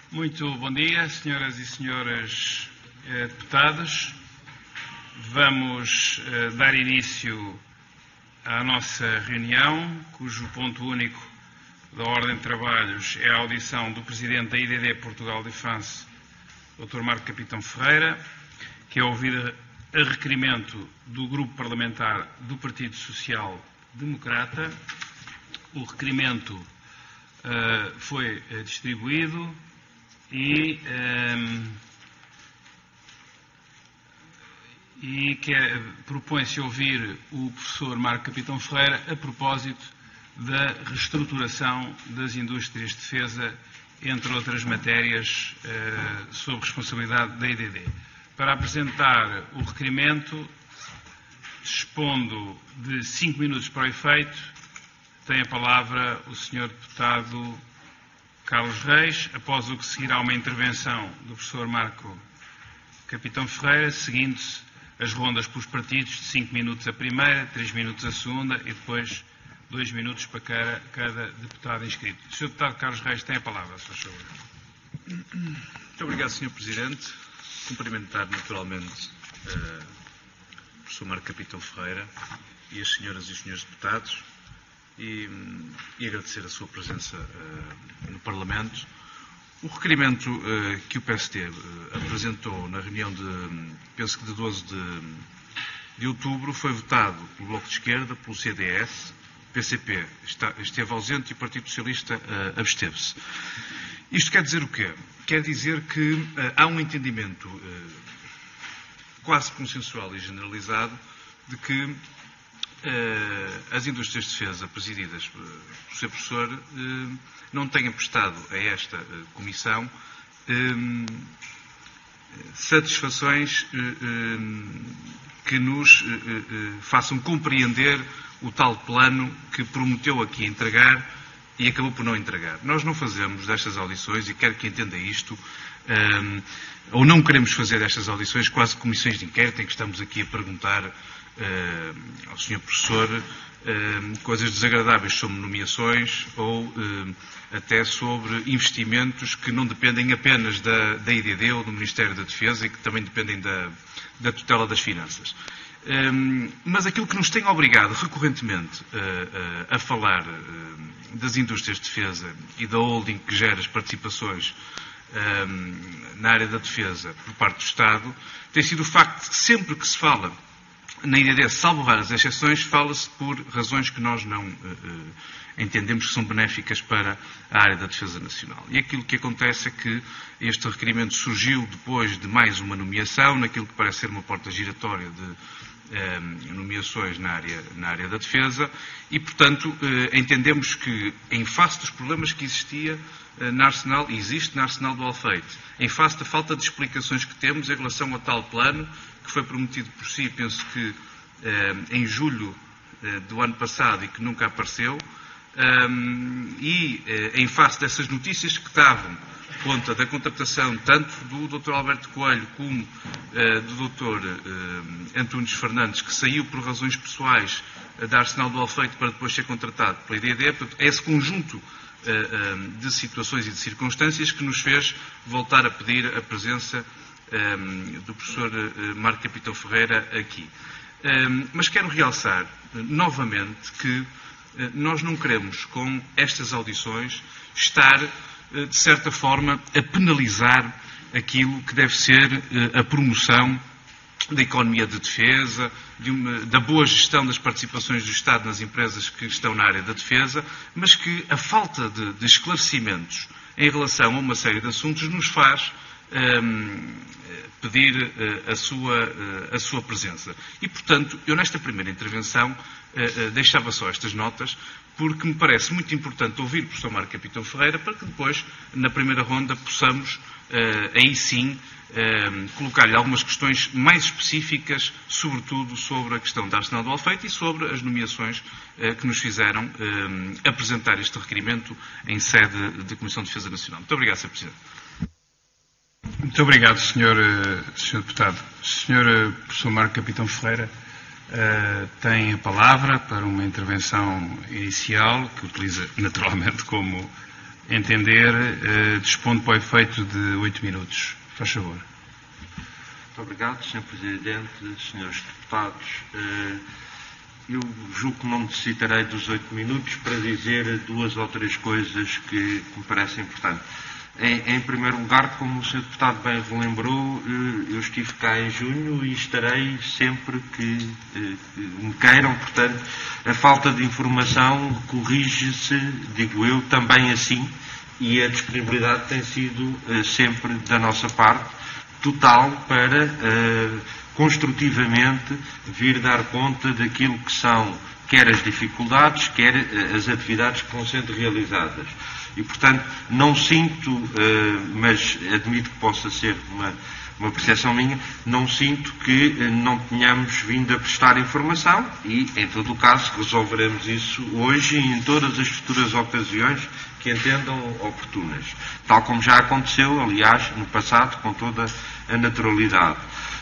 Muito bom dia, senhoras e senhores deputados. Vamos dar início à nossa reunião, cujo ponto único da ordem de trabalhos é a audição do Presidente da IDD Portugal Defense, Dr. Marco Capitão Ferreira, que é ouvido a requerimento do Grupo Parlamentar do Partido Social Democrata. O requerimento foi distribuído e propõe-se ouvir o professor Marco Capitão Ferreira a propósito da reestruturação das indústrias de defesa, entre outras matérias, sob responsabilidade da IDD. Para apresentar o requerimento, dispondo de 5 minutos para o efeito, tem a palavra o Sr. Deputado Carlos Reis, após o que seguirá uma intervenção do professor Marco Capitão Ferreira, seguindo-se as rondas pelos partidos de 5 minutos a primeira, 3 minutos a segunda e depois 2 minutos para cada deputado inscrito. O Sr. Deputado Carlos Reis tem a palavra, se faz favor. Muito obrigado, Sr. Presidente. Cumprimentar naturalmente o professor Marco Capitão Ferreira e as senhoras e os senhores deputados e agradecer a sua presença no Parlamento. O requerimento que o PSD apresentou na reunião penso que de 12 de outubro, foi votado pelo Bloco de Esquerda, pelo CDS, o PCP esteve ausente e o Partido Socialista absteve-se. Isto quer dizer o quê? Quer dizer que há um entendimento quase consensual e generalizado de que as indústrias de defesa presididas pelo Sr. Professor não tenham prestado a esta Comissão satisfações que nos façam compreender o tal plano que prometeu aqui entregar e acabou por não entregar. Nós não fazemos destas audições, e quero que entenda isto, ou não queremos fazer destas audições quase comissões de inquérito em que estamos aqui a perguntar ao Sr. Professor coisas desagradáveis sobre nomeações ou até sobre investimentos que não dependem apenas da IDD ou do Ministério da Defesa e que também dependem da tutela das finanças. Mas aquilo que nos tem obrigado recorrentemente a falar das indústrias de defesa e da holding que gera as participações na área da defesa por parte do Estado tem sido o facto de que sempre que se fala na IDD, salvo raras exceções, fala-se por razões que nós não entendemos que são benéficas para a área da defesa nacional. E aquilo que acontece é que este requerimento surgiu depois de mais uma nomeação, naquilo que parece ser uma porta giratória de nomeações na área da defesa, e, portanto, entendemos que, em face dos problemas que existe na Arsenal do Alfeite, em face da falta de explicações que temos em relação ao tal plano, que foi prometido por si, penso que em julho do ano passado e que nunca apareceu, e em face dessas notícias que davam conta da contratação tanto do Dr. Alberto Coelho como do Dr. Antunes Fernandes, que saiu por razões pessoais da Arsenal do Alfeite para depois ser contratado pela IDD, portanto, é esse conjunto de situações e de circunstâncias que nos fez voltar a pedir a presença do professor Marco Capitão Ferreira aqui. Mas quero realçar novamente que nós não queremos, com estas audições, estar, de certa forma, a penalizar aquilo que deve ser a promoção da economia de defesa, da boa gestão das participações do Estado nas empresas que estão na área da defesa, mas que a falta de esclarecimentos em relação a uma série de assuntos nos faz pedir a sua presença. E, portanto, eu nesta primeira intervenção deixava só estas notas, porque me parece muito importante ouvir o professor Marco Capitão Ferreira para que depois, na primeira ronda, possamos, aí sim, colocar-lhe algumas questões mais específicas, sobretudo sobre a questão da Arsenal do Alfeite e sobre as nomeações que nos fizeram apresentar este requerimento em sede de Comissão de Defesa Nacional. Muito obrigado, Sr. Presidente. Muito obrigado, Sr. Deputado. Sr. Professor Marco Capitão Ferreira tem a palavra para uma intervenção inicial, que utiliza naturalmente como entender, dispondo para o efeito de 8 minutos. Faz favor. Muito obrigado, Sr. Presidente, Srs. Deputados. Eu julgo que não necessitarei dos 8 minutos para dizer 2 ou 3 coisas que me parecem importantes. Em primeiro lugar, como o Sr. Deputado bem relembrou, eu estive cá em junho e estarei sempre que me queiram. Portanto, a falta de informação corrige-se, digo eu, também assim, e a disponibilidade tem sido sempre da nossa parte total para construtivamente vir dar conta daquilo que são quer as dificuldades, quer as atividades que vão sendo realizadas. E, portanto, não sinto, mas admito que possa ser uma percepção minha, não sinto que não tenhamos vindo a prestar informação e, em todo o caso, resolveremos isso hoje e em todas as futuras ocasiões que entendam oportunas. Tal como já aconteceu, aliás, no passado, com toda a naturalidade.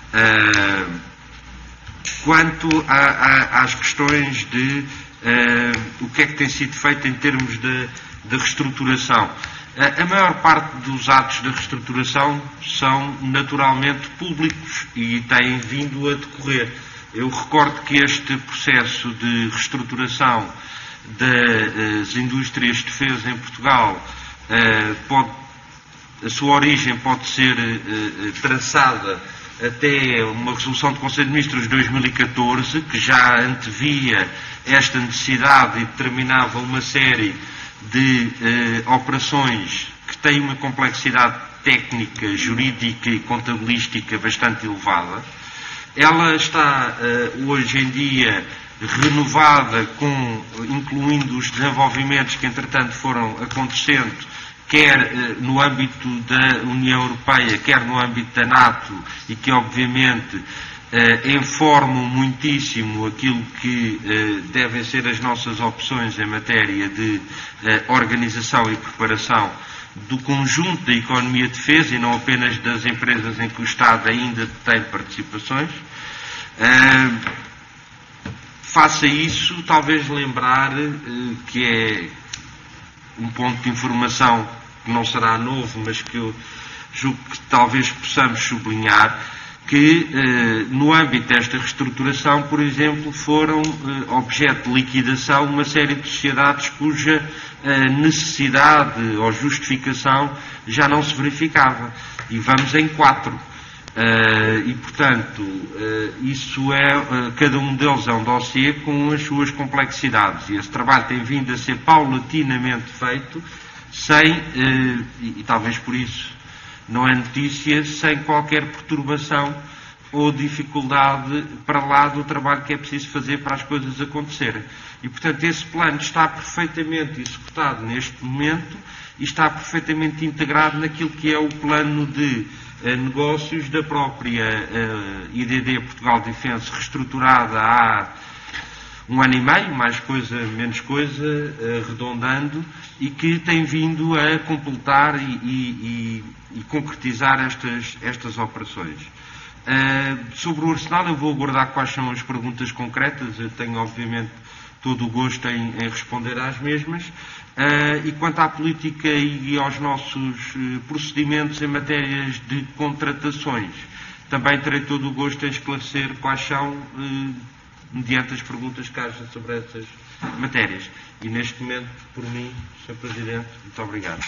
Quanto às questões de o que é que tem sido feito em termos de reestruturação, a maior parte dos atos de reestruturação são naturalmente públicos e têm vindo a decorrer. Eu recordo que este processo de reestruturação das indústrias de defesa em Portugal, a sua origem pode ser traçada até uma resolução do Conselho de Ministros de 2014, que já antevia esta necessidade e determinava uma série de operações que têm uma complexidade técnica, jurídica e contabilística bastante elevada. Ela está hoje em dia renovada, incluindo os desenvolvimentos que entretanto foram acontecendo, quer no âmbito da União Europeia, quer no âmbito da NATO, e que obviamente informam muitíssimo aquilo que devem ser as nossas opções em matéria de organização e preparação do conjunto da economia de defesa e não apenas das empresas em que o Estado ainda tem participações. Face a isso, talvez lembrar que é um ponto de informação que não será novo, mas que eu julgo que talvez possamos sublinhar, que no âmbito desta reestruturação, por exemplo, foram objeto de liquidação uma série de sociedades cuja necessidade ou justificação já não se verificava. E vamos em 4. E, portanto, isso cada um deles é um dossiê com as suas complexidades. E esse trabalho tem vindo a ser paulatinamente feito, sem, e talvez por isso não é notícia, sem qualquer perturbação ou dificuldade para lá do trabalho que é preciso fazer para as coisas acontecerem. E, portanto, esse plano está perfeitamente executado neste momento e está perfeitamente integrado naquilo que é o plano de negócios da própria IDD Portugal Defence, reestruturada há 1 ano e meio, mais coisa, menos coisa, arredondando, e que tem vindo a completar e concretizar estas operações. Sobre o Arsenal, eu vou aguardar quais são as perguntas concretas. Eu tenho, obviamente, todo o gosto em responder às mesmas. E quanto à política e aos nossos procedimentos em matérias de contratações, também terei todo o gosto em esclarecer quais são, mediante as perguntas que haja sobre essas matérias. E neste momento, por mim, Sr. Presidente, muito obrigado.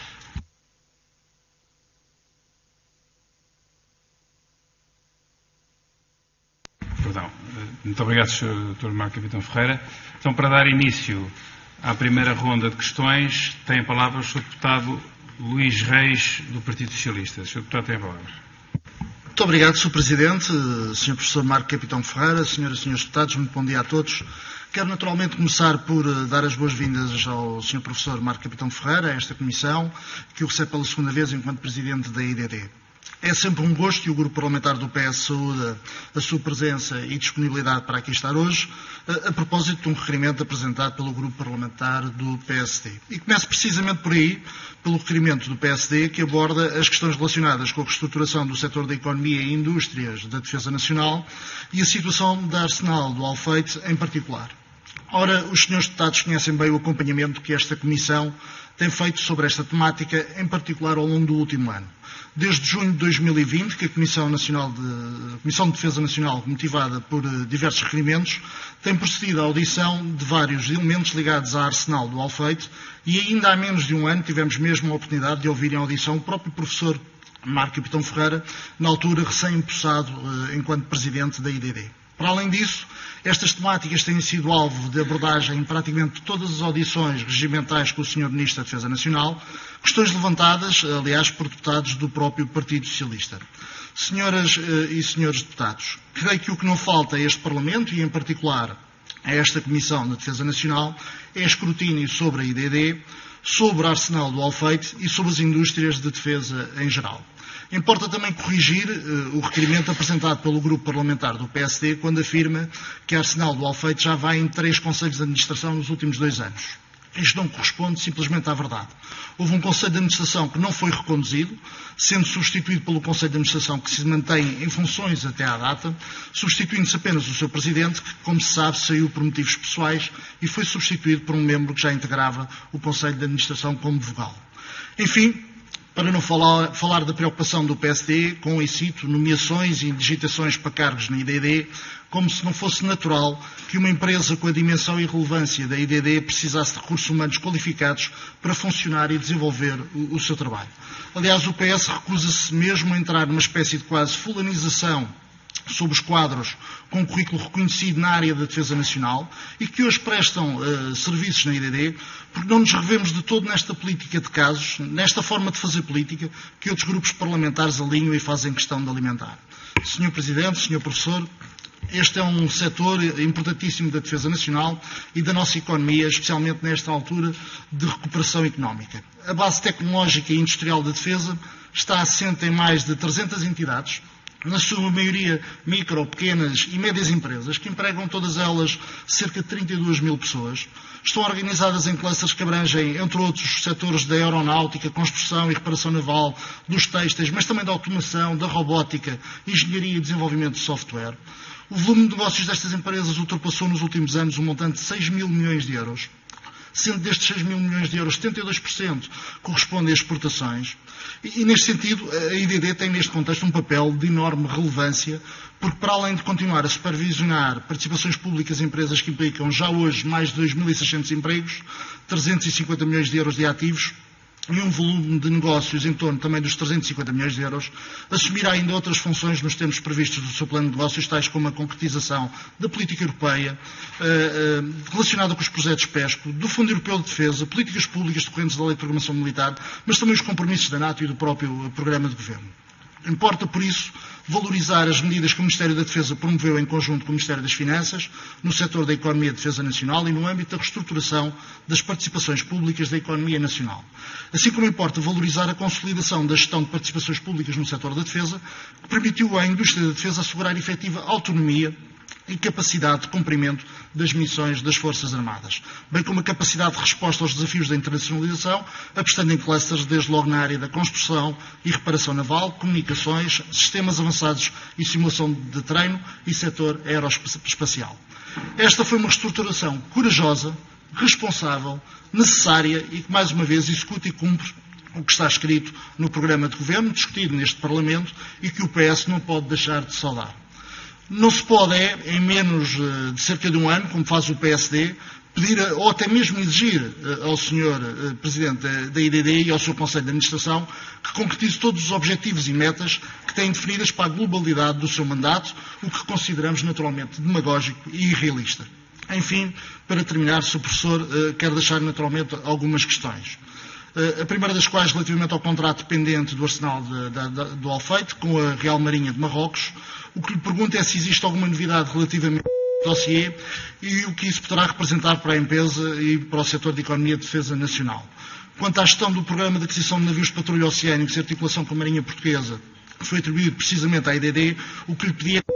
Perdão. Muito obrigado, Sr. Dr. Marco Capitão Ferreira. Então, para dar início à primeira ronda de questões, tem a palavra o Sr. Deputado Luís Reis, do Partido Socialista. Sr. Deputado, tem a palavra. Muito obrigado, Sr. Presidente, Sr. Professor Marco Capitão Ferreira, Senhoras e Senhores Deputados, muito bom dia a todos. Quero naturalmente começar por dar as boas-vindas ao Sr. Professor Marco Capitão Ferreira, a esta comissão, que o recebe pela segunda vez enquanto Presidente da IDD. É sempre um gosto e o Grupo Parlamentar do PS saúda a sua presença e disponibilidade para aqui estar hoje, a propósito de um requerimento apresentado pelo Grupo Parlamentar do PSD. E começo precisamente por aí, pelo requerimento do PSD, que aborda as questões relacionadas com a reestruturação do setor da economia e indústrias da defesa nacional e a situação da Arsenal do Alfeite em particular. Ora, os senhores deputados conhecem bem o acompanhamento que esta Comissão tem feito sobre esta temática, em particular ao longo do último ano. Desde junho de 2020, que a Comissão de Defesa Nacional, motivada por diversos requerimentos, tem procedido à audição de vários elementos ligados à Arsenal do Alfeite e ainda há menos de um ano tivemos mesmo a oportunidade de ouvir em audição o próprio professor Marco Capitão Ferreira, na altura recém-empossado enquanto presidente da IDD. Para além disso, estas temáticas têm sido alvo de abordagem em praticamente todas as audições regimentais com o Sr. Ministro da Defesa Nacional, questões levantadas, aliás, por deputados do próprio Partido Socialista. Senhoras e senhores deputados, creio que o que não falta a este Parlamento, e em particular a esta Comissão da Defesa Nacional, é escrutínio sobre a IDD, sobre a Arsenal do Alfeite e sobre as indústrias de defesa em geral. Importa também corrigir o requerimento apresentado pelo grupo parlamentar do PSD quando afirma que a Arsenal do Alfeite já vai em 3 conselhos de administração nos últimos 2 anos. Isto não corresponde simplesmente à verdade. Houve um Conselho de Administração que não foi reconduzido, sendo substituído pelo Conselho de Administração que se mantém em funções até à data, substituindo-se apenas o seu Presidente, que, como se sabe, saiu por motivos pessoais e foi substituído por um membro que já integrava o Conselho de Administração como vogal. Enfim, para não falar da preocupação do PSD com, e cito, nomeações e digitações para cargos na IDD, como se não fosse natural que uma empresa com a dimensão e relevância da IDD precisasse de recursos humanos qualificados para funcionar e desenvolver o seu trabalho. Aliás, o PS recusa-se mesmo a entrar numa espécie de quase fulanização sobre os quadros com currículo reconhecido na área da defesa nacional e que hoje prestam serviços na IDD, porque não nos revemos de todo nesta política de casos, nesta forma de fazer política que outros grupos parlamentares alinham e fazem questão de alimentar. Sr. Presidente, Sr. Professor, este é um setor importantíssimo da defesa nacional e da nossa economia, especialmente nesta altura de recuperação económica. A base tecnológica e industrial da defesa está assente em mais de 300 entidades, na sua maioria micro, pequenas e médias empresas, que empregam todas elas cerca de 32 mil pessoas. Estão organizadas em clusters que abrangem, entre outros, os setores da aeronáutica, construção e reparação naval, dos têxteis, mas também da automação, da robótica, engenharia e desenvolvimento de software. O volume de negócios destas empresas ultrapassou nos últimos anos um montante de 6 mil milhões de euros, sendo destes 6 mil milhões de euros, 72% correspondem a exportações. E, neste sentido, a IDD tem, neste contexto, um papel de enorme relevância, porque, para além de continuar a supervisionar participações públicas em empresas que implicam já hoje mais de 2.600 empregos, 350 milhões de euros de ativos, e um volume de negócios em torno também dos 350 milhões de euros, assumirá ainda outras funções nos termos previstos do seu plano de negócios, tais como a concretização da política europeia, relacionada com os projetos PESCO, do Fundo Europeu de Defesa, políticas públicas decorrentes da Lei de Programação Militar, mas também os compromissos da NATO e do próprio Programa de Governo. Importa, por isso, valorizar as medidas que o Ministério da Defesa promoveu em conjunto com o Ministério das Finanças, no setor da economia e defesa nacional e no âmbito da reestruturação das participações públicas da economia nacional. Assim como importa valorizar a consolidação da gestão de participações públicas no setor da defesa, que permitiu à indústria da defesa assegurar efetiva autonomia e capacidade de cumprimento das missões das Forças Armadas, bem como a capacidade de resposta aos desafios da internacionalização, apostando em clusters desde logo na área da construção e reparação naval, comunicações, sistemas avançados e simulação de treino e setor aeroespacial. Esta foi uma reestruturação corajosa, responsável, necessária e que, mais uma vez, executa e cumpre o que está escrito no programa de governo, discutido neste Parlamento e que o PS não pode deixar de saudar. Não se pode, em menos de cerca de um ano, como faz o PSD, pedir ou até mesmo exigir ao Sr. Presidente da IDD e ao seu Conselho de Administração que concretize todos os objetivos e metas que têm definidas para a globalidade do seu mandato, o que consideramos naturalmente demagógico e irrealista. Enfim, para terminar, Sr. Professor, quero deixar naturalmente algumas questões. A primeira das quais relativamente ao contrato pendente do Arsenal do Alfeite com a Real Marinha de Marrocos. O que lhe pergunto é se existe alguma novidade relativamente ao dossiê e o que isso poderá representar para a empresa e para o setor de economia e defesa nacional. Quanto à gestão do programa de aquisição de navios de patrulha oceânicos e articulação com a Marinha Portuguesa, que foi atribuído precisamente à IDD, o que lhe pedia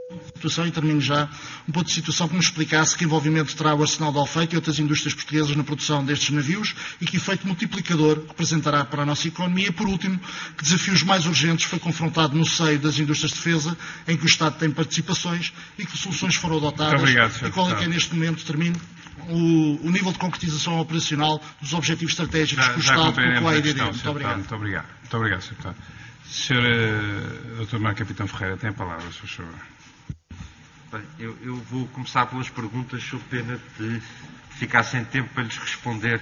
situação, e termino já, um ponto de situação que nos explicasse que envolvimento terá o Arsenal de Alfeite e outras indústrias portuguesas na produção destes navios e que efeito multiplicador representará para a nossa economia. E, por último, que desafios mais urgentes foi confrontado no seio das indústrias de defesa, em que o Estado tem participações, e que soluções foram adotadas. Obrigado, e qual é que é, neste momento, termino, o nível de concretização operacional dos objetivos estratégicos que o Estado colocou à EDD. Muito obrigado. Muito obrigado. Muito obrigado, Sr. Deputado. Sr. Dr. Marco Capitão Ferreira, tem a palavra, por favor. Bem, eu vou começar pelas perguntas, sob pena de ficar sem tempo para lhes responder.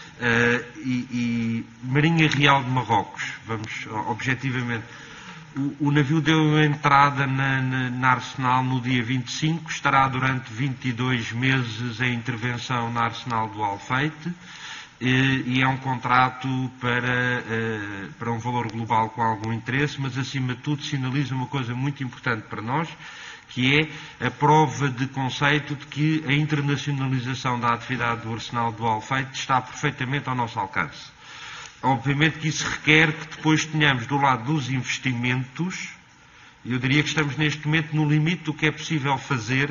Marinha Real de Marrocos, vamos objetivamente. O navio deu entrada na Arsenal no dia 25, estará durante 22 meses em intervenção na Arsenal do Alfeite, e é um contrato para um valor global com algum interesse, mas acima de tudo sinaliza uma coisa muito importante para nós, que é a prova de conceito de que a internacionalização da atividade do Arsenal do Alfeite está perfeitamente ao nosso alcance. Obviamente que isso requer que depois tenhamos do lado dos investimentos, eu diria que estamos neste momento no limite do que é possível fazer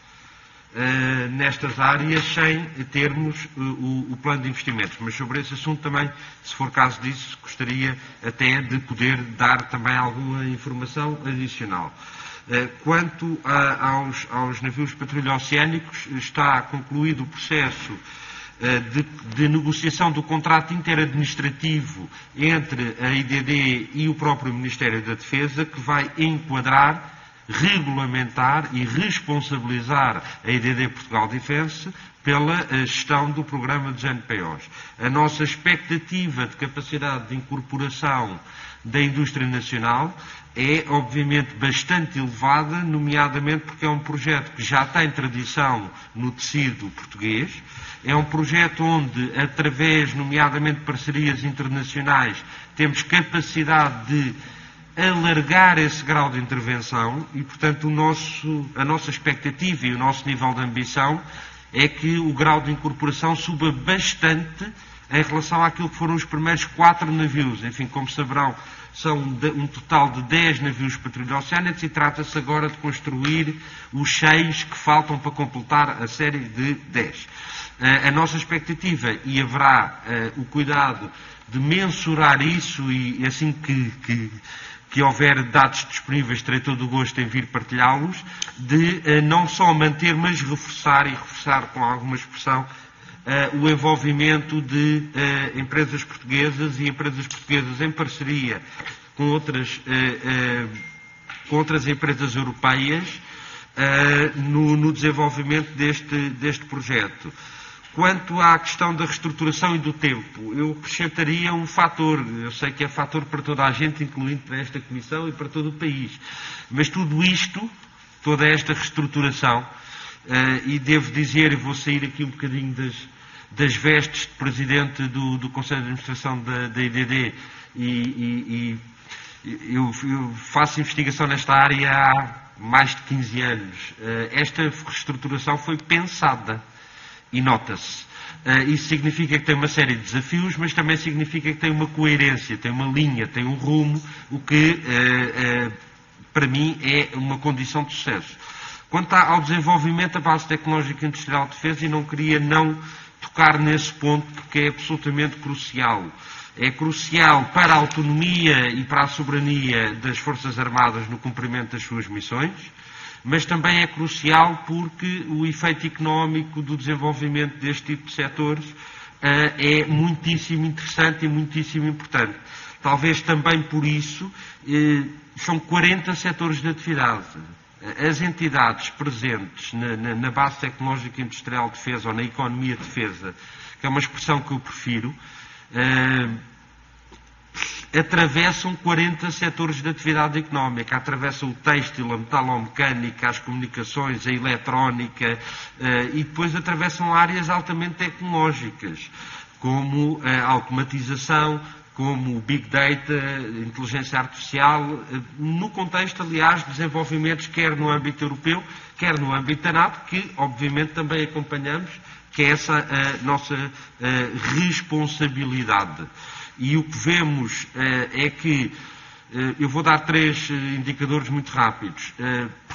nestas áreas sem termos o plano de investimentos. Mas sobre esse assunto também, se for caso disso, gostaria até de poder dar também alguma informação adicional. Quanto aos navios patrulho-oceânicos, está concluído o processo de negociação do contrato interadministrativo entre a IDD e o próprio Ministério da Defesa, que vai enquadrar, regulamentar e responsabilizar a IDD Portugal Defence pela gestão do programa dos NPOs. A nossa expectativa de capacidade de incorporação da indústria nacional é, obviamente, bastante elevada, nomeadamente porque é um projeto que já tem tradição no tecido português. É um projeto onde, através, nomeadamente, de parcerias internacionais, temos capacidade de alargar esse grau de intervenção e, portanto, a nossa expectativa e o nosso nível de ambição é que o grau de incorporação suba bastante em relação àquilo que foram os primeiros 4 navios. Enfim, como saberão, são um total de 10 navios patrulho-oceânicos e trata-se agora de construir os 6 que faltam para completar a série de 10. A nossa expectativa, e haverá o cuidado de mensurar isso, e assim que houver dados disponíveis, terei todo o gosto em vir partilhá-los, de não só manter, mas reforçar com alguma expressão, o envolvimento de empresas portuguesas e empresas portuguesas em parceria com outras empresas europeias no desenvolvimento deste projeto. Quanto à questão da reestruturação e do tempo, eu acrescentaria um fator, eu sei que é fator para toda a gente, incluindo para esta Comissão e para todo o país, mas tudo isto, toda esta reestruturação, e devo dizer, e vou sair aqui um bocadinho das vestes de Presidente do Conselho de Administração da IDD, eu faço investigação nesta área há mais de 15 anos. Esta reestruturação foi pensada. E nota-se. Isso significa que tem uma série de desafios, mas também significa que tem uma coerência, tem uma linha, tem um rumo, o que, para mim, é uma condição de sucesso. Quanto ao desenvolvimento da base tecnológica industrial de defesa, e não queria não tocar nesse ponto, porque é absolutamente crucial. É crucial para a autonomia e para a soberania das Forças Armadas no cumprimento das suas missões, mas também é crucial porque o efeito económico do desenvolvimento deste tipo de setores é muitíssimo interessante e muitíssimo importante. Talvez também por isso são 40 setores de atividade. As entidades presentes na base tecnológica industrial de defesa ou na economia de defesa, que é uma expressão que eu prefiro, atravessam 40 setores de atividade económica, atravessam o têxtil, a metalomecânica, as comunicações, a eletrónica, e depois atravessam áreas altamente tecnológicas, como a automatização, como o Big Data, inteligência artificial, no contexto, aliás, de desenvolvimentos quer no âmbito europeu, quer no âmbito da NATO, que obviamente também acompanhamos, que é essa a nossa responsabilidade. E o que vemos é que, eu vou dar 3 indicadores muito rápidos.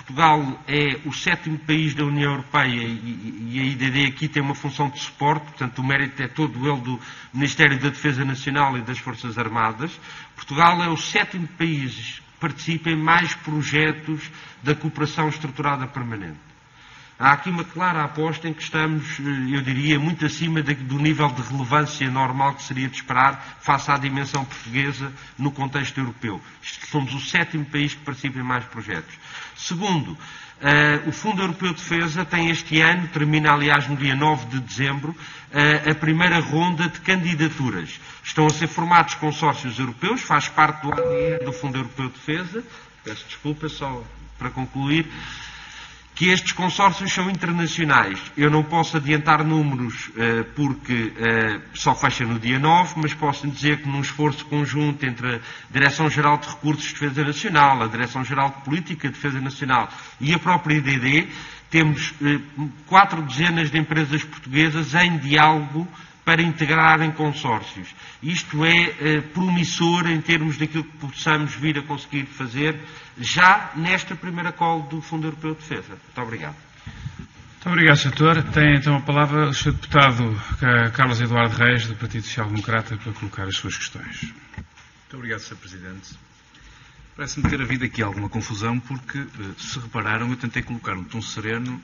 Portugal é o 7º país da União Europeia e a IDD aqui tem uma função de suporte, portanto o mérito é todo ele do Ministério da Defesa Nacional e das Forças Armadas. Portugal é o 7º país que participa em mais projetos da cooperação estruturada permanente. Há aqui uma clara aposta em que estamos, eu diria, muito acima do nível de relevância normal que seria de esperar face à dimensão portuguesa no contexto europeu. Somos o 7º país que participa em mais projetos. Segundo, o Fundo Europeu de Defesa tem este ano, termina aliás no dia 9 de dezembro, a primeira ronda de candidaturas. Estão a ser formados consórcios europeus, faz parte do ADN do Fundo Europeu de Defesa. Peço desculpa, só para concluir, que estes consórcios são internacionais. Eu não posso adiantar números porque só fecha no dia 9, mas posso dizer que num esforço conjunto entre a Direção-Geral de Recursos de Defesa Nacional, a Direção-Geral de Política de Defesa Nacional e a própria IDD, temos 4 dezenas de empresas portuguesas em diálogo para integrar em consórcios. Isto é promissor em termos daquilo que possamos vir a conseguir fazer já nesta primeira call do Fundo Europeu de Defesa. Muito obrigado. Muito obrigado, Sr. Tem então a palavra o Sr. Deputado Carlos Eduardo Reis, do Partido Social Democrata, para colocar as suas questões. Muito obrigado, Sr. Presidente. Parece-me ter havido aqui alguma confusão porque, se repararam, eu tentei colocar um tom sereno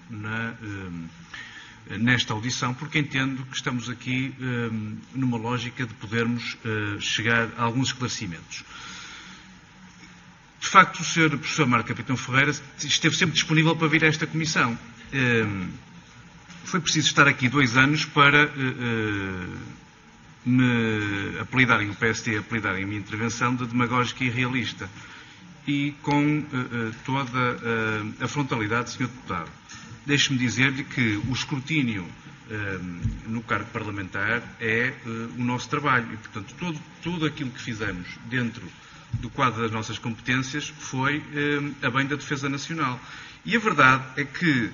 nesta audição, porque entendo que estamos aqui numa lógica de podermos chegar a alguns esclarecimentos. De facto, o Sr. Professor Marco Capitão Ferreira esteve sempre disponível para vir a esta comissão. Foi preciso estar aqui 2 anos para me apelidarem, o PSD apelidarem a minha intervenção de demagógica e irrealista. E com toda a frontalidade, Sr. Deputado. Deixe-me dizer-lhe que o escrutínio no cargo parlamentar é o nosso trabalho e, portanto, tudo aquilo que fizemos dentro do quadro das nossas competências foi a bem da defesa nacional. E a verdade é que,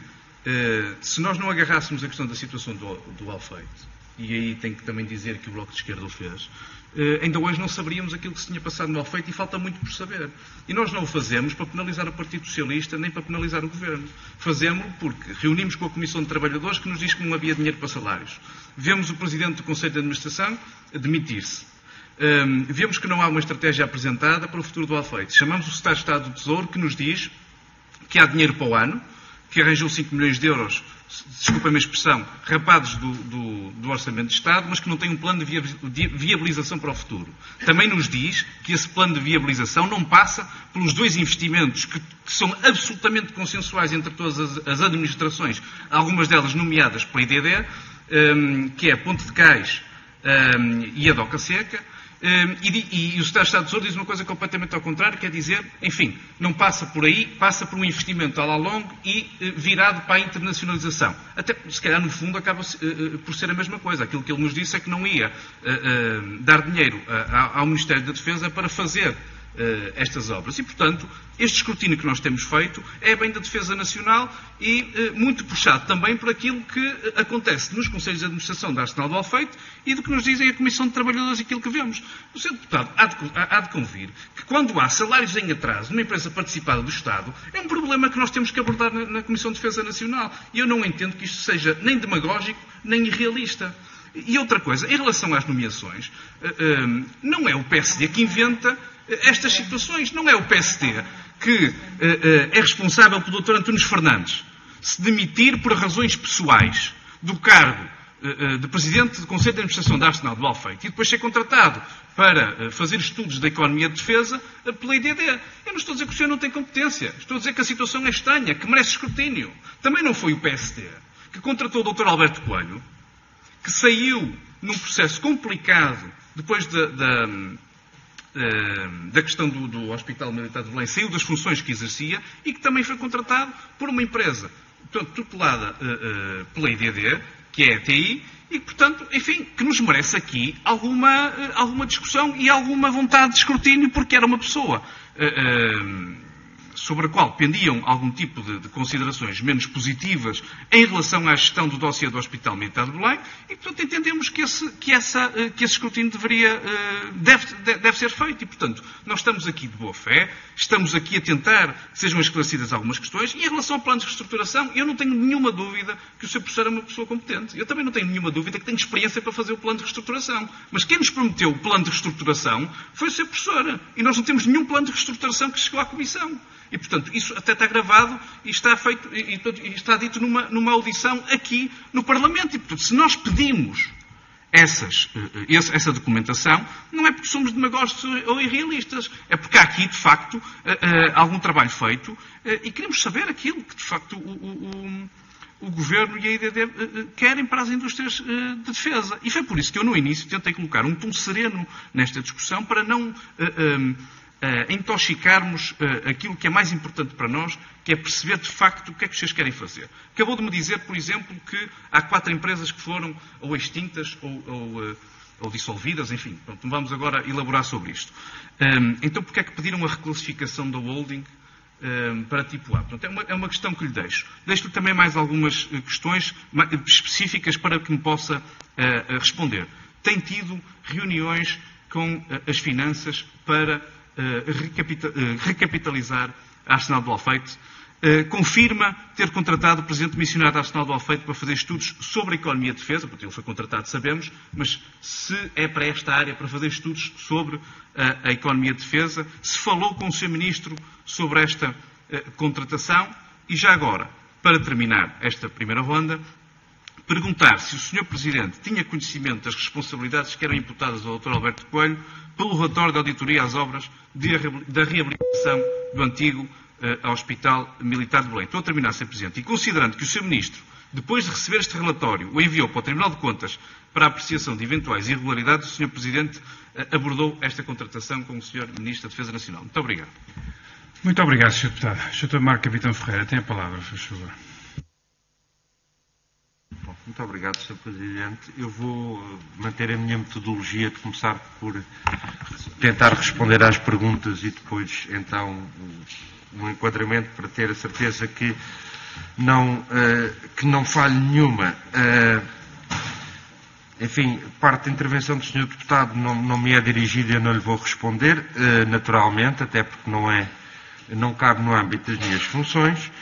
se nós não agarrássemos a questão da situação do Alfeite, e aí tenho que também dizer que o Bloco de Esquerda o fez, ainda hoje não saberíamos aquilo que se tinha passado no Alfeite e falta muito por saber. E nós não o fazemos para penalizar o Partido Socialista nem para penalizar o Governo. Fazemos-lo porque reunimos com a Comissão de Trabalhadores que nos diz que não havia dinheiro para salários. Vemos o Presidente do Conselho de Administração demitir-se. Vemos que não há uma estratégia apresentada para o futuro do Alfeite. Chamamos o Secretário de Estado do Tesouro que nos diz que há dinheiro para o ano, que arranjou 5 milhões de euros, desculpem-me a expressão, rapados do Orçamento de Estado, mas que não tem um plano de viabilização para o futuro. Também nos diz que esse plano de viabilização não passa pelos 2 investimentos que são absolutamente consensuais entre todas as administrações, algumas delas nomeadas pela IDD, que é a Ponte de Cais e a Doca Seca. E o Secretário de Estado do Tesouro diz uma coisa completamente ao contrário, quer dizer, enfim, não passa por aí, passa por um investimento a lá longo e virado para a internacionalização. Até, se calhar, no fundo, acaba por ser a mesma coisa. Aquilo que ele nos disse é que não ia dar dinheiro ao Ministério da Defesa para fazer estas obras. E, portanto, este escrutínio que nós temos feito é bem da defesa nacional e muito puxado também por aquilo que acontece nos Conselhos de Administração da Arsenal do Alfeite e do que nos dizem a Comissão de Trabalhadores e aquilo que vemos. O Sr. Deputado há de convir que quando há salários em atraso numa empresa participada do Estado, é um problema que nós temos que abordar na Comissão de Defesa Nacional. E eu não entendo que isto seja nem demagógico, nem irrealista. E outra coisa, em relação às nomeações, não é o PSD que inventa estas situações. Não é o PSD que é responsável pelo Dr. Antunes Fernandes se demitir por razões pessoais do cargo de Presidente do Conselho de Administração da Arsenal do Alfeite e depois ser contratado para fazer estudos da economia de defesa pela IDD. Eu não estou a dizer que o senhor não tem competência. Estou a dizer que a situação é estranha, que merece escrutínio. Também não foi o PSD que contratou o Dr. Alberto Coelho, que saiu num processo complicado depois da questão do Hospital Militar de Belém, saiu das funções que exercia e que também foi contratado por uma empresa tutelada pela IDD, que é a TI, e que, portanto, enfim, que nos merece aqui alguma discussão e alguma vontade de escrutínio, porque era uma pessoa sobre a qual pendiam algum tipo de considerações menos positivas em relação à gestão do dossiê do Hospital Militar de Belém, e, portanto, entendemos que esse escrutínio deve ser feito. E, portanto, nós estamos aqui de boa fé, estamos aqui a tentar que sejam esclarecidas algumas questões, e em relação ao plano de reestruturação, eu não tenho nenhuma dúvida que o Sr. Professor é uma pessoa competente. Eu também não tenho nenhuma dúvida que tem experiência para fazer o plano de reestruturação. Mas quem nos prometeu o plano de reestruturação foi o Sr. Professor. E nós não temos nenhum plano de reestruturação que chegou à Comissão. E, portanto, isso até está gravado e está feito, e está dito numa audição aqui no Parlamento. E, portanto, se nós pedimos essa documentação, não é porque somos demagogos ou irrealistas. É porque há aqui, de facto, algum trabalho feito e queremos saber aquilo que, de facto, o Governo e a IDD querem para as indústrias de defesa. E foi por isso que eu, no início, tentei colocar um tom sereno nesta discussão para não intoxicarmos aquilo que é mais importante para nós, que é perceber, de facto, o que é que vocês querem fazer. Acabou de me dizer, por exemplo, que há 4 empresas que foram ou extintas ou dissolvidas, enfim. Pronto, não vamos agora elaborar sobre isto. Então, porquê é que pediram a reclassificação da holding para tipo A? Portanto, é uma questão que lhe deixo. Deixo-lhe também mais algumas questões específicas para que me possa responder. Tem tido reuniões com as finanças para recapitalizar a Arsenal do Alfeite. Confirma ter contratado o Presidente Missionário da Arsenal do Alfeite para fazer estudos sobre a economia de defesa, porque ele foi contratado, sabemos, mas se é para esta área, para fazer estudos sobre a economia de defesa, se falou com o Sr. Ministro sobre esta contratação. E já agora, para terminar esta primeira ronda, perguntar se o Sr. Presidente tinha conhecimento das responsabilidades que eram imputadas ao Dr. Alberto Coelho pelo relatório de auditoria às obras da reabilitação do antigo Hospital Militar de Belém. Estou a terminar, Sr. Presidente. E considerando que o Sr. Ministro, depois de receber este relatório, o enviou para o Tribunal de Contas para a apreciação de eventuais irregularidades, o Sr. Presidente abordou esta contratação com o Sr. Ministro da Defesa Nacional. Muito obrigado. Muito obrigado, Sr. Deputado. Sr. Marco Capitão Ferreira, tem a palavra, por favor. Muito obrigado, Sr. Presidente. Eu vou manter a minha metodologia de começar por tentar responder às perguntas e depois, então, um enquadramento para ter a certeza que não falhe nenhuma. Enfim, parte da intervenção do Sr. Deputado não me é dirigida e eu não lhe vou responder, naturalmente, até porque não cabe no âmbito das minhas funções.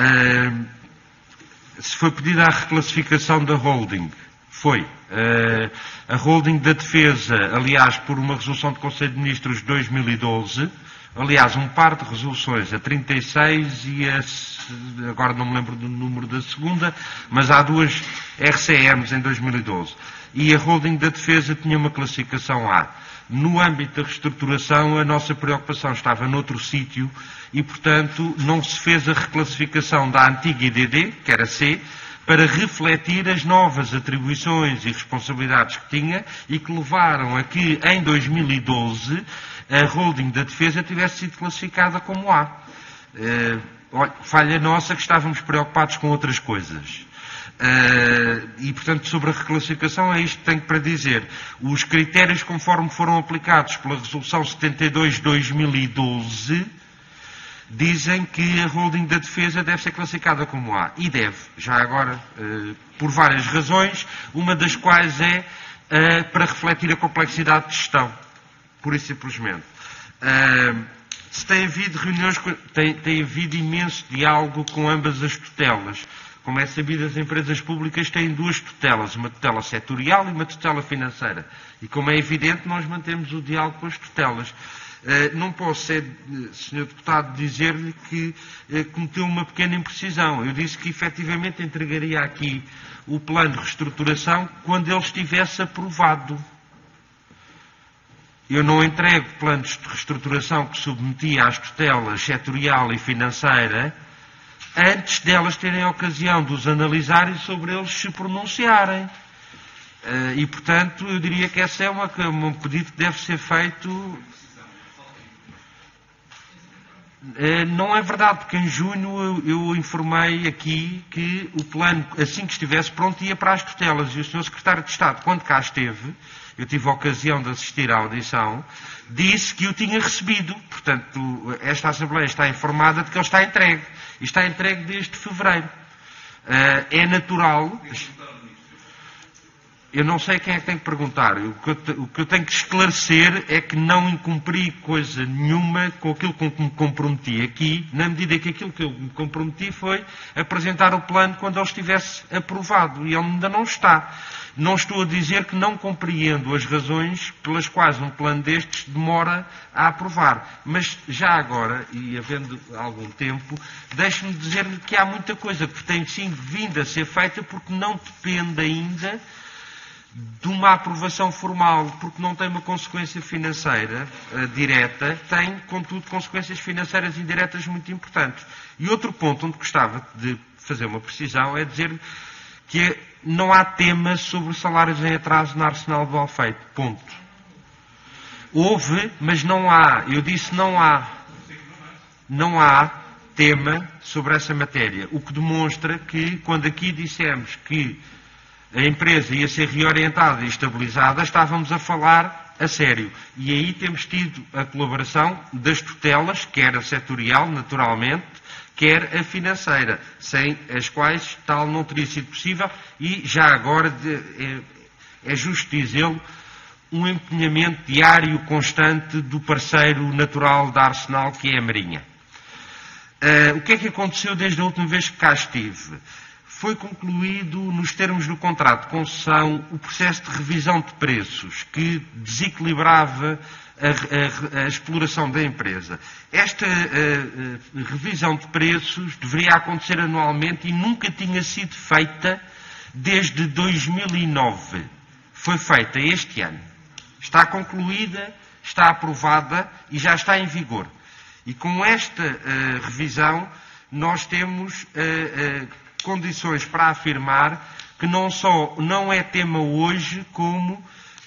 Se foi pedida a reclassificação da holding, foi. A holding da defesa, aliás, por uma resolução do Conselho de Ministros de 2012, aliás, um par de resoluções, a 36 e agora não me lembro do número da segunda, mas há 2 RCMs em 2012. E a holding da defesa tinha uma classificação A. No âmbito da reestruturação, a nossa preocupação estava noutro sítio e, portanto, não se fez a reclassificação da antiga IDD, que era C, para refletir as novas atribuições e responsabilidades que tinha e que levaram a que, em 2012, a holding da defesa tivesse sido classificada como A. Falha nossa que estávamos preocupados com outras coisas. E, portanto, sobre a reclassificação é isto que tenho para dizer. Os critérios conforme foram aplicados pela Resolução 72 de 2012 dizem que a holding da defesa deve ser classificada como A. E deve, já agora, por várias razões, uma das quais é para refletir a complexidade de gestão, pura e simplesmente. Se tem havido reuniões, tem havido imenso diálogo com ambas as tutelas. Como é sabido, as empresas públicas têm 2 tutelas, uma tutela setorial e uma tutela financeira. E como é evidente, nós mantemos o diálogo com as tutelas. Não posso, Sr. Deputado, dizer-lhe que cometeu uma pequena imprecisão. Eu disse que efetivamente entregaria aqui o plano de reestruturação quando ele estivesse aprovado. Eu não entrego planos de reestruturação que submetia às tutelas setorial e financeira antes delas terem a ocasião de os analisarem e sobre eles se pronunciarem. E, portanto, eu diria que esse é um pedido que deve ser feito. Não é verdade, porque em junho eu informei aqui que o plano, assim que estivesse pronto, ia para as tutelas. E o Sr. Secretário de Estado, quando cá esteve, eu tive a ocasião de assistir à audição, disse que o tinha recebido. Portanto, esta Assembleia está informada de que ele está entregue. E está entregue desde fevereiro. É natural... Eu não sei quem é que tem que perguntar. O que eu tenho que esclarecer é que não incumpri coisa nenhuma com aquilo com que me comprometi aqui, na medida que aquilo que eu me comprometi foi apresentar o plano quando ele estivesse aprovado. E ele ainda não está. Não estou a dizer que não compreendo as razões pelas quais um plano destes demora a aprovar. Mas já agora, e havendo algum tempo, deixe-me dizer-lhe que há muita coisa que tem sim vindo a ser feita porque não depende ainda de uma aprovação formal, porque não tem uma consequência financeira direta, tem, contudo, consequências financeiras indiretas muito importantes. E outro ponto onde gostava de fazer uma precisão é dizer que não há tema sobre salários em atraso na Arsenal do Alfeite. Ponto. Houve, mas não há. Eu disse não há. Não há tema sobre essa matéria. O que demonstra que, quando aqui dissemos que a empresa ia ser reorientada e estabilizada, estávamos a falar a sério. E aí temos tido a colaboração das tutelas, quer a setorial, naturalmente, quer a financeira, sem as quais tal não teria sido possível, e já agora é justo dizê-lo, um empenhamento diário constante do parceiro natural da Arsenal, que é a Marinha. O que é que aconteceu desde a última vez que cá estive? Foi concluído, nos termos do contrato de concessão, o processo de revisão de preços, que desequilibrava a exploração da empresa. Esta revisão de preços deveria acontecer anualmente e nunca tinha sido feita desde 2009. Foi feita este ano. Está concluída, está aprovada e já está em vigor. E com esta revisão nós temos condições para afirmar que não só não é tema hoje, como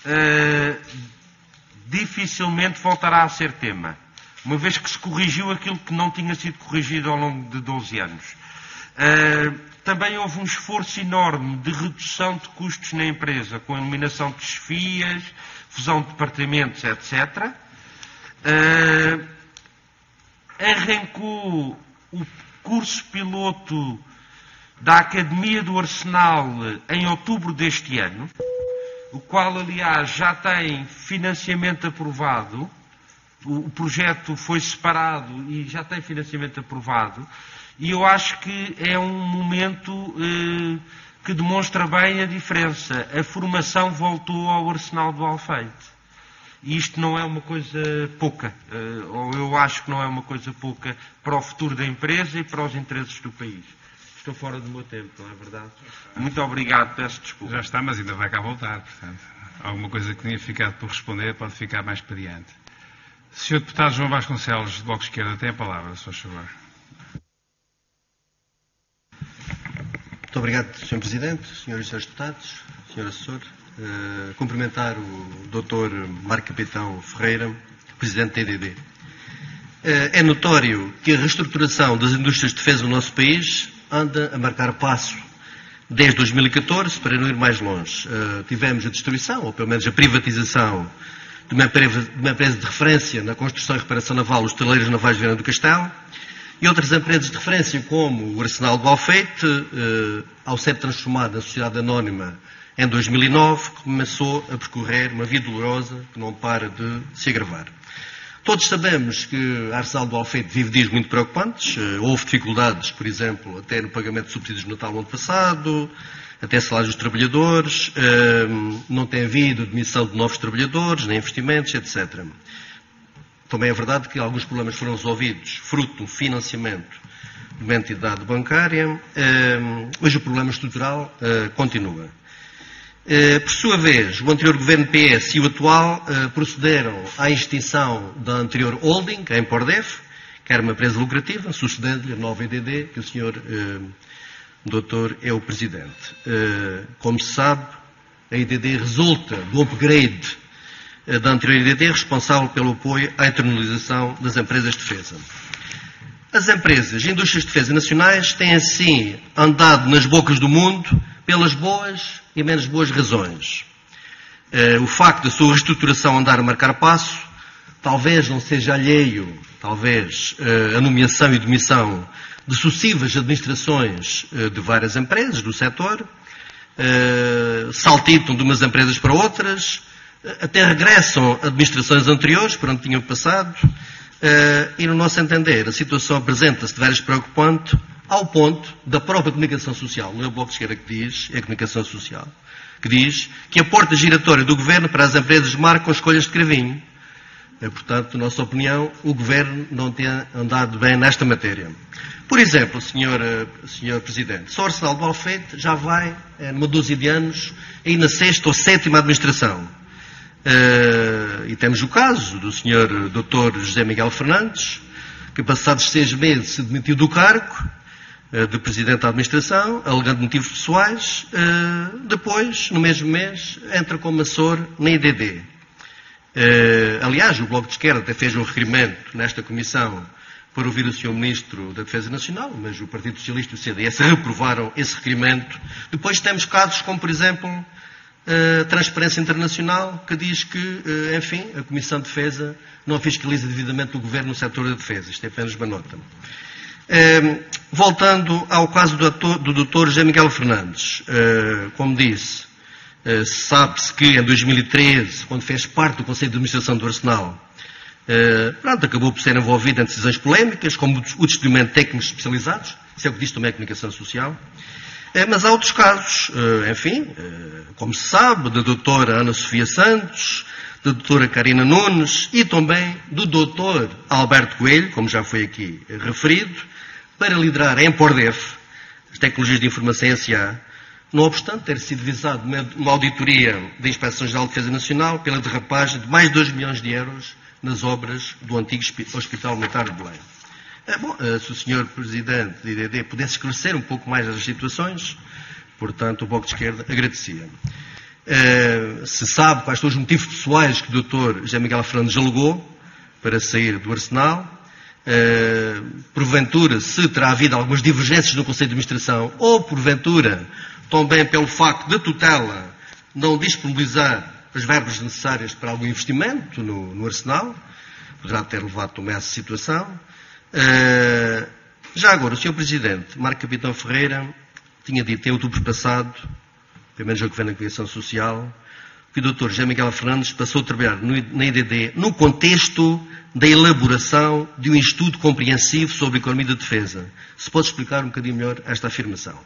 dificilmente voltará a ser tema, uma vez que se corrigiu aquilo que não tinha sido corrigido ao longo de 12 anos. Também houve um esforço enorme de redução de custos na empresa, com a eliminação de chefias, fusão de departamentos, etc. Arrancou o curso piloto da Academia do Arsenal em outubro deste ano, o qual, aliás, já tem financiamento aprovado. O projeto foi separado e já tem financiamento aprovado. E eu acho que é um momento que demonstra bem a diferença. A formação voltou ao Arsenal do Alfeite. E isto não é uma coisa pouca. Ou eu acho que não é uma coisa pouca para o futuro da empresa e para os interesses do país. Estou fora do meu tempo, não é verdade? Muito obrigado, peço desculpa. Já está, mas ainda vai cá voltar, portanto. Alguma coisa que tenha ficado por responder pode ficar mais para diante. Sr. Deputado João Vasconcelos, do Bloco de Esquerda, tem a palavra, se faz favor. Muito obrigado, Sr. Presidente, Srs. e Srs. Deputados, Sr. Assessor. Cumprimentar o Dr. Marco Capitão Ferreira, Presidente da EDD. É notório que a reestruturação das indústrias de defesa no nosso país anda a marcar passo desde 2014, para não ir mais longe. Tivemos a destruição, ou pelo menos a privatização, de uma empresa de referência na construção e reparação naval, os Taleiros Navais de Viana do Castelo, e outras empresas de referência, como o Arsenal do Alfeite, ao ser transformada na sociedade anónima em 2009, começou a percorrer uma via dolorosa que não para de se agravar. Todos sabemos que a Arsenal do Alfeite vive dias muito preocupantes. Houve dificuldades, por exemplo, até no pagamento de subsídios de Natal no ano passado, até salários dos trabalhadores, não tem havido demissão de novos trabalhadores, nem investimentos, etc. Também é verdade que alguns problemas foram resolvidos fruto do financiamento de uma entidade bancária, mas o problema estrutural continua. Por sua vez, o anterior governo PS e o atual procederam à extinção da anterior holding, a Empordef, que era uma empresa lucrativa, sucedendo-lhe a nova EDD, que o Sr. Doutor é o Presidente. Como se sabe, a EDD resulta do upgrade da anterior EDD, responsável pelo apoio à internalização das empresas de defesa. As empresas e indústrias de defesa nacionais têm, assim, andado nas bocas do mundo pelas boas e menos boas razões. O facto da sua reestruturação andar a marcar passo, talvez não seja alheio, a nomeação e demissão de sucessivas administrações de várias empresas do setor, saltitam de umas empresas para outras, até regressam a administrações anteriores, por onde tinham passado, e no nosso entender a situação apresenta-se de veras preocupante, ao ponto da própria comunicação social, não é o Bloco de Esquerda que diz, é a comunicação social, que diz que a porta giratória do Governo para as empresas marcam escolhas de cravinho. Portanto, na nossa opinião, o Governo não tem andado bem nesta matéria. Por exemplo, Sr. Presidente, só o Arsenal do Alfeite já vai, numa dúzia de anos, aí na 6ª ou 7ª administração. E temos o caso do Sr. Dr. José Miguel Fernandes, que passados 6 meses se demitiu do cargo de Presidente da Administração, alegando motivos pessoais, depois, no mesmo mês, entra como assessor na IDD. Aliás, o Bloco de Esquerda até fez um requerimento nesta comissão para ouvir o Sr. Ministro da Defesa Nacional, mas o Partido Socialista e o CDS reprovaram esse requerimento. Depois temos casos como, por exemplo, a Transparência Internacional, que diz que, enfim, a Comissão de Defesa não fiscaliza devidamente o Governo no setor da defesa. Isto é apenas uma nota. Voltando ao caso do Dr. José Miguel Fernandes, como disse, sabe-se que em 2013, quando fez parte do Conselho de Administração do Arsenal, acabou por ser envolvido em decisões polémicas, como o despedimento de técnicos especializados, isso é o que diz também a comunicação social. Mas há outros casos, enfim, como se sabe, da doutora Ana Sofia Santos, da doutora Karina Nunes e também do doutor Alberto Coelho, como já foi aqui referido, para liderar a Empordef, as tecnologias de informação SA, não obstante ter sido visado uma auditoria da Inspeção-Geral de Defesa Nacional pela derrapagem de mais de 2 milhões de euros nas obras do antigo Hospital Militar de Belém. Se o Sr. Presidente da IDD pudesse esclarecer um pouco mais as situações, portanto, o Bloco de Esquerda agradecia. Se sabe quais são os motivos pessoais que o Dr. José Miguel Fernandes alegou para sair do Arsenal, porventura, se terá havido algumas divergências no Conselho de Administração, ou porventura, também pelo facto de tutela não disponibilizar as verbas necessárias para algum investimento no Arsenal, poderá ter levado também a essa situação. Já agora, o Sr. Presidente, Marco Capitão Ferreira, tinha dito em outubro passado, pelo menos ao Governo da Comunicação Social, que o Dr. José Miguel Fernandes passou a trabalhar na IDD no contexto da elaboração de um estudo compreensivo sobre a economia da defesa. Se pode explicar um bocadinho melhor esta afirmação.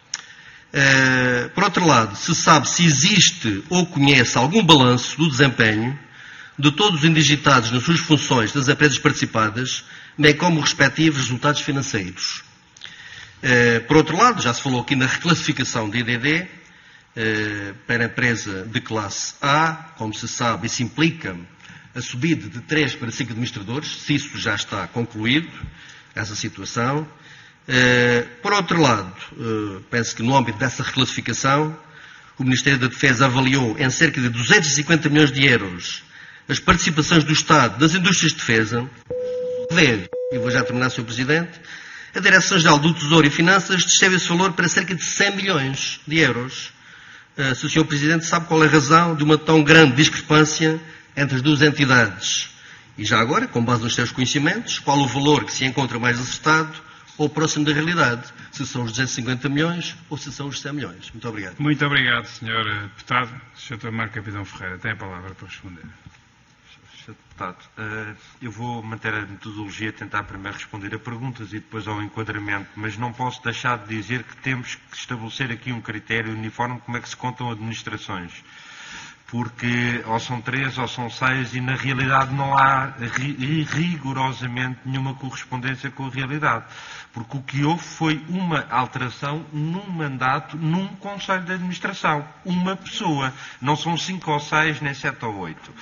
Por outro lado, se sabe se existe ou conhece algum balanço do desempenho de todos os indigitados nas suas funções das empresas participadas, bem como respectivos resultados financeiros. Por outro lado, já se falou aqui na reclassificação da IDD para a empresa de classe A, como se sabe, isso implica a subida de 3 para 5 administradores, se isso já está concluído, essa situação. Por outro lado, penso que no âmbito dessa reclassificação, o Ministério da Defesa avaliou em cerca de 250 milhões de euros as participações do Estado das indústrias de defesa. E vou já terminar, Sr. Presidente, a Direção-Geral do Tesouro e Finanças desceu esse valor para cerca de 100 milhões de euros. Se o Sr. Presidente sabe qual é a razão de uma tão grande discrepância entre as duas entidades. E já agora, com base nos seus conhecimentos, qual o valor que se encontra mais acertado ou próximo da realidade? Se são os 250 milhões ou se são os 100 milhões. Muito obrigado. Muito obrigado, Sr. Deputado. Sr. Marco Capitão Ferreira, tem a palavra para responder. Sr. Deputado, eu vou manter a metodologia, tentar primeiro responder a perguntas e depois ao enquadramento, mas não posso deixar de dizer que temos que estabelecer aqui um critério uniforme como é que se contam administrações. Porque ou são 3 ou são 6 e na realidade não há rigorosamente nenhuma correspondência com a realidade. Porque o que houve foi uma alteração num mandato, num Conselho de Administração. Uma pessoa. Não são 5 ou 6, nem 7 ou 8.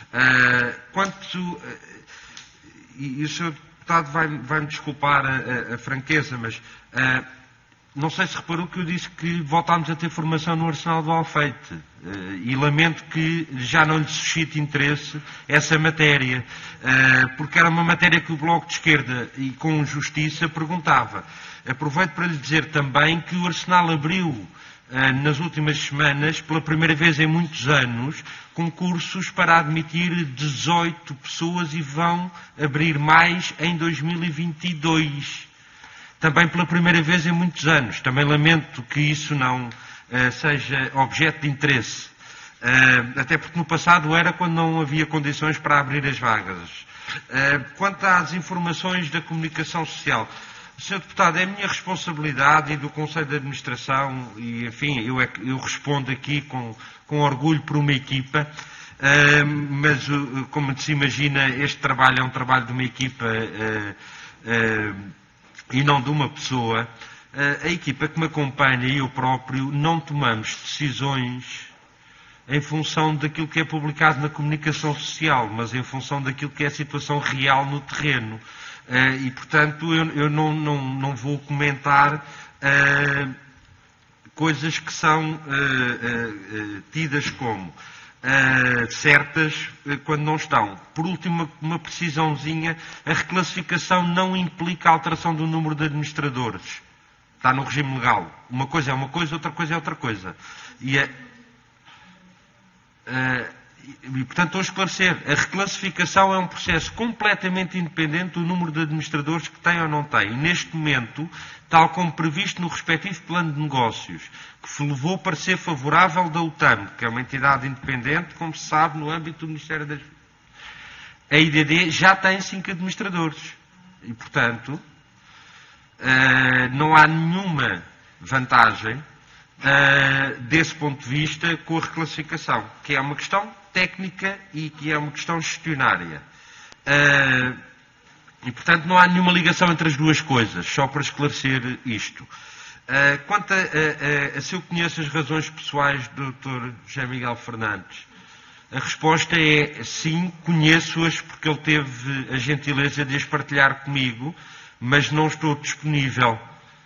E o Sr. Deputado vai-me desculpar a franqueza, mas não sei se reparou que eu disse que voltámos a ter formação no Arsenal do Alfeite. E lamento que já não lhe suscite interesse essa matéria, porque era uma matéria que o Bloco de Esquerda, e com justiça, perguntava. Aproveito para lhe dizer também que o Arsenal abriu nas últimas semanas, pela primeira vez em muitos anos, concursos para admitir 18 pessoas e vão abrir mais em 2022. Também pela primeira vez em muitos anos. Também lamento que isso não seja objeto de interesse. Até porque no passado era quando não havia condições para abrir as vagas. Quanto às informações da comunicação social, Sr. Deputado, é a minha responsabilidade e do Conselho de Administração, e enfim, eu respondo aqui com orgulho por uma equipa, mas como se imagina, este trabalho é um trabalho de uma equipa e não de uma pessoa. A equipa que me acompanha e eu próprio não tomamos decisões em função daquilo que é publicado na comunicação social, mas em função daquilo que é a situação real no terreno. E, portanto, eu não vou comentar coisas que são tidas como certas quando não estão. Por último, uma precisãozinha, a reclassificação não implica a alteração do número de administradores. Está no regime legal. Uma coisa é uma coisa, outra coisa é outra coisa. E, portanto, estou a esclarecer. A reclassificação é um processo completamente independente do número de administradores que tem ou não tem. E, neste momento, tal como previsto no respectivo plano de negócios, que levou para ser favorável da UTAM, que é uma entidade independente, como se sabe, no âmbito do Ministério das... A IDD já tem 5 administradores. E, portanto, não há nenhuma vantagem desse ponto de vista com a reclassificação, que é uma questão técnica e que é uma questão gestionária. E, portanto, não há nenhuma ligação entre as duas coisas, só para esclarecer isto. Quanto a se eu conheço as razões pessoais do Dr. José Miguel Fernandes, a resposta é sim, conheço-as porque ele teve a gentileza de as partilhar comigo, mas não estou disponível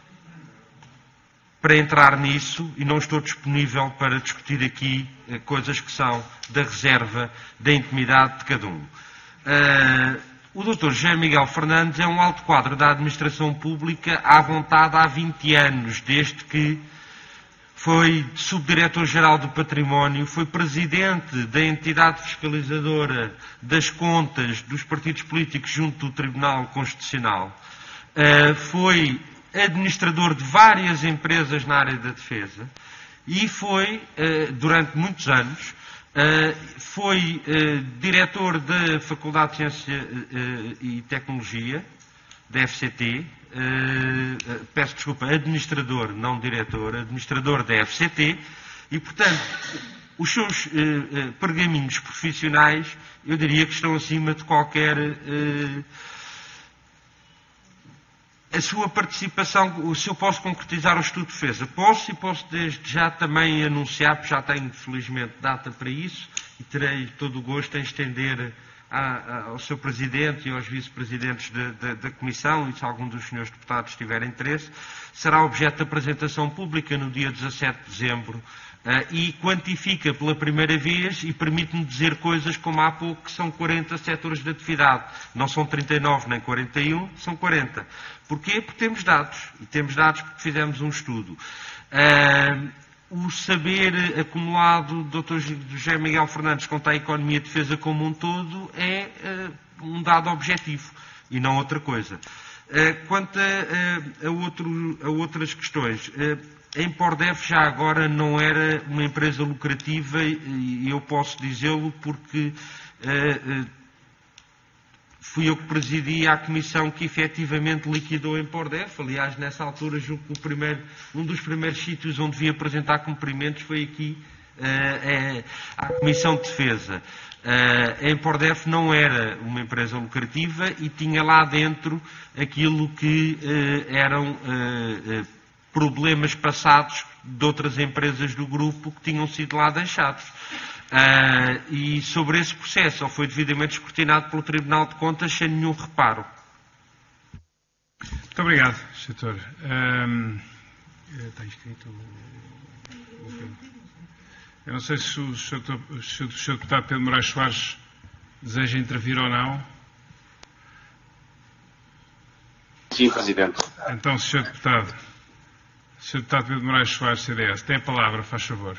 para entrar nisso e não estou disponível para discutir aqui coisas que são da reserva, da intimidade de cada um. O Dr. José Miguel Fernandes é um alto quadro da administração pública à vontade há 20 anos, desde que foi subdiretor-geral do Património, foi presidente da entidade fiscalizadora das contas dos partidos políticos junto do Tribunal Constitucional, foi administrador de várias empresas na área da defesa e foi, durante muitos anos, foi diretor da Faculdade de Ciência e Tecnologia, da FCT, peço desculpa, administrador, não diretor, administrador da FCT, e, portanto, os seus pergaminhos profissionais, eu diria que estão acima de qualquer... a sua participação, se eu posso concretizar o estudo de defesa, posso, e posso desde já também anunciar, porque já tenho felizmente data para isso, e terei todo o gosto em estender ao Sr. Presidente e aos Vice-Presidentes da Comissão, e se algum dos senhores deputados tiver interesse, será objeto de apresentação pública no dia 17 de dezembro, e quantifica pela primeira vez e permite-me dizer coisas como há pouco, que são 40 setores de atividade. Não são 39 nem 41, são 40. Porquê? Porque temos dados. E temos dados porque fizemos um estudo. O saber acumulado do Dr. José Miguel Fernandes quanto à economia de defesa como um todo é um dado objetivo e não outra coisa. Quanto a outras questões, a Empordef já agora não era uma empresa lucrativa e eu posso dizê-lo porque fui eu que presidi a comissão que efetivamente liquidou a Empordef. Aliás, nessa altura, julgo que um dos primeiros sítios onde vim apresentar cumprimentos foi aqui à Comissão de Defesa. A Empordef não era uma empresa lucrativa e tinha lá dentro aquilo que eram problemas passados de outras empresas do grupo que tinham sido lá deixados. E sobre esse processo, ele foi devidamente escrutinado pelo Tribunal de Contas sem nenhum reparo. Muito obrigado, Sr. Está inscrito? Eu não sei se o Sr. Deputado Pedro Moraes Soares deseja intervir ou não. Sim, Presidente. Então, Sr. Deputado, Sr. Deputado Pedro Moraes Soares, CDS, tem a palavra, faz favor.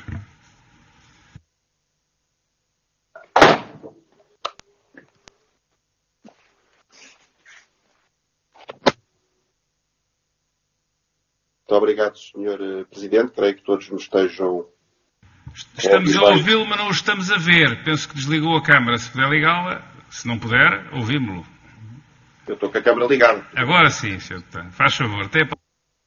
Muito obrigado, Sr. Presidente. Creio que todos nos estejam... Estamos a ouvi-lo, mas não o estamos a ver. Penso que desligou a câmara. Se puder ligá-la, se não puder, ouvimos-lo. Eu estou com a câmara ligada. Agora sim, Sr. Deputado. Faz favor. Tem a palavra.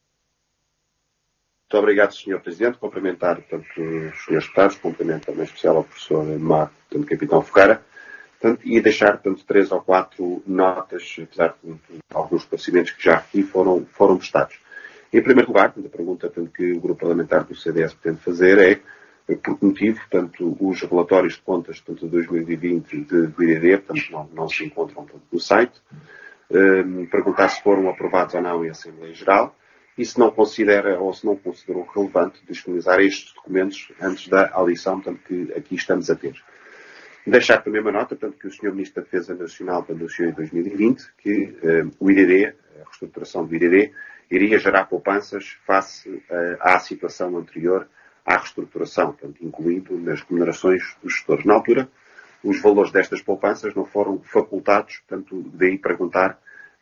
Muito obrigado, Sr. Presidente. Cumprimentar tanto os Srs. Deputados, cumprimento também especial ao professor Mar, tanto Capitão Ferreira, e deixar 3 ou 4 notas, apesar de alguns esclarecimentos que já aqui foram prestados. Em primeiro lugar, a pergunta que o Grupo Parlamentar do CDS pretende fazer é por que motivo, os relatórios de contas de 2020 do IDD não se encontram no site, perguntar se foram aprovados ou não em Assembleia Geral e se não considera ou se não considerou relevante disponibilizar estes documentos antes da audição que aqui estamos a ter. Deixar também uma nota, que o Sr. Ministro da Defesa Nacional anunciou em 2020 que o IDD, a reestruturação do IDD, iria gerar poupanças face à situação anterior à reestruturação, incluindo nas remunerações dos gestores. Na altura, os valores destas poupanças não foram facultados, daí perguntar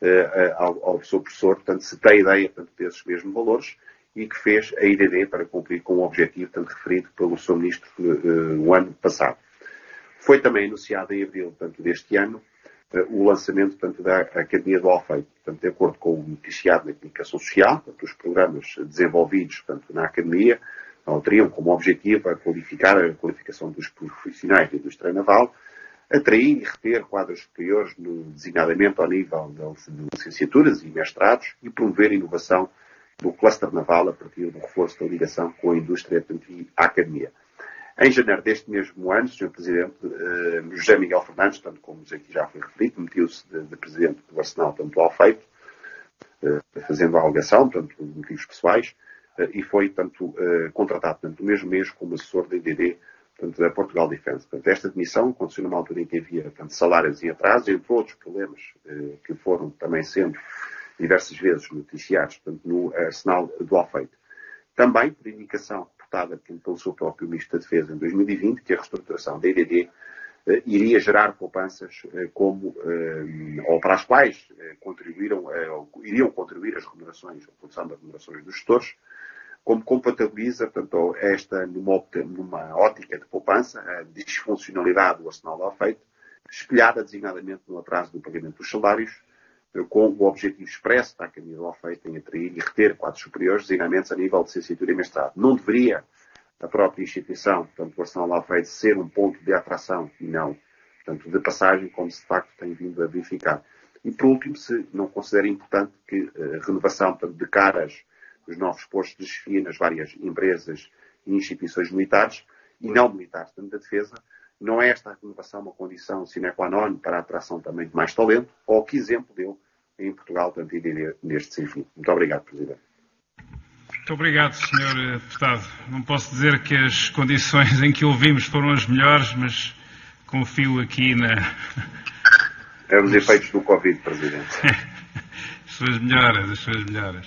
ao seu professor, se tem ideia desses mesmos valores e que fez a IDD para cumprir com o objetivo referido pelo seu Ministro no ano passado. Foi também anunciado em abril deste ano o lançamento da Academia do Alfeite. De acordo com o noticiado na comunicação social, os programas desenvolvidos na Academia teriam como objetivo a qualificação dos profissionais da indústria naval, atrair e reter quadros superiores, designadamente ao nível de licenciaturas e mestrados, e promover a inovação do cluster naval a partir do reforço da ligação com a indústria e a academia. Em janeiro deste mesmo ano, Sr. Presidente, José Miguel Fernandes, como aqui já foi referido, metiu-se de Presidente do Arsenal do Alfeite, fazendo a alegação, por motivos pessoais, e foi, contratado, no mesmo mês como assessor da IDD, da Portugal Defence. Esta demissão aconteceu numa altura em que havia, salários em atraso, entre outros problemas que foram também sendo diversas vezes noticiados, no Arsenal do Alfeite. Também, por indicação portada pelo seu próprio Ministro da Defesa em 2020, que a reestruturação da IDD iria gerar poupanças ou para as quais iriam contribuir as remunerações, a produção das remunerações dos gestores, como compatibiliza, esta numa ótica de poupança, a disfuncionalidade do Arsenal do Alfeite, espelhada designadamente no atraso do pagamento dos salários, com o objetivo expresso da Academia do Alfeite em atrair e reter quadros superiores, designadamente a nível de licenciatura e mestrado. Não deveria a própria instituição, o Arsenal do Alfeite, ser um ponto de atração e não, de passagem, como se de facto tem vindo a verificar. E, por último, se não considera importante que a renovação de caras dos novos postos de chefia nas várias empresas e instituições militares e não militares, da defesa, não é esta renovação uma condição sine qua non para a atração também de mais talento, ou que exemplo deu em Portugal, neste sentido. Muito obrigado, Presidente. Muito obrigado, Sr. Deputado. Não posso dizer que as condições em que ouvimos foram as melhores, mas confio aqui É os efeitos do Covid, Presidente. As suas melhoras.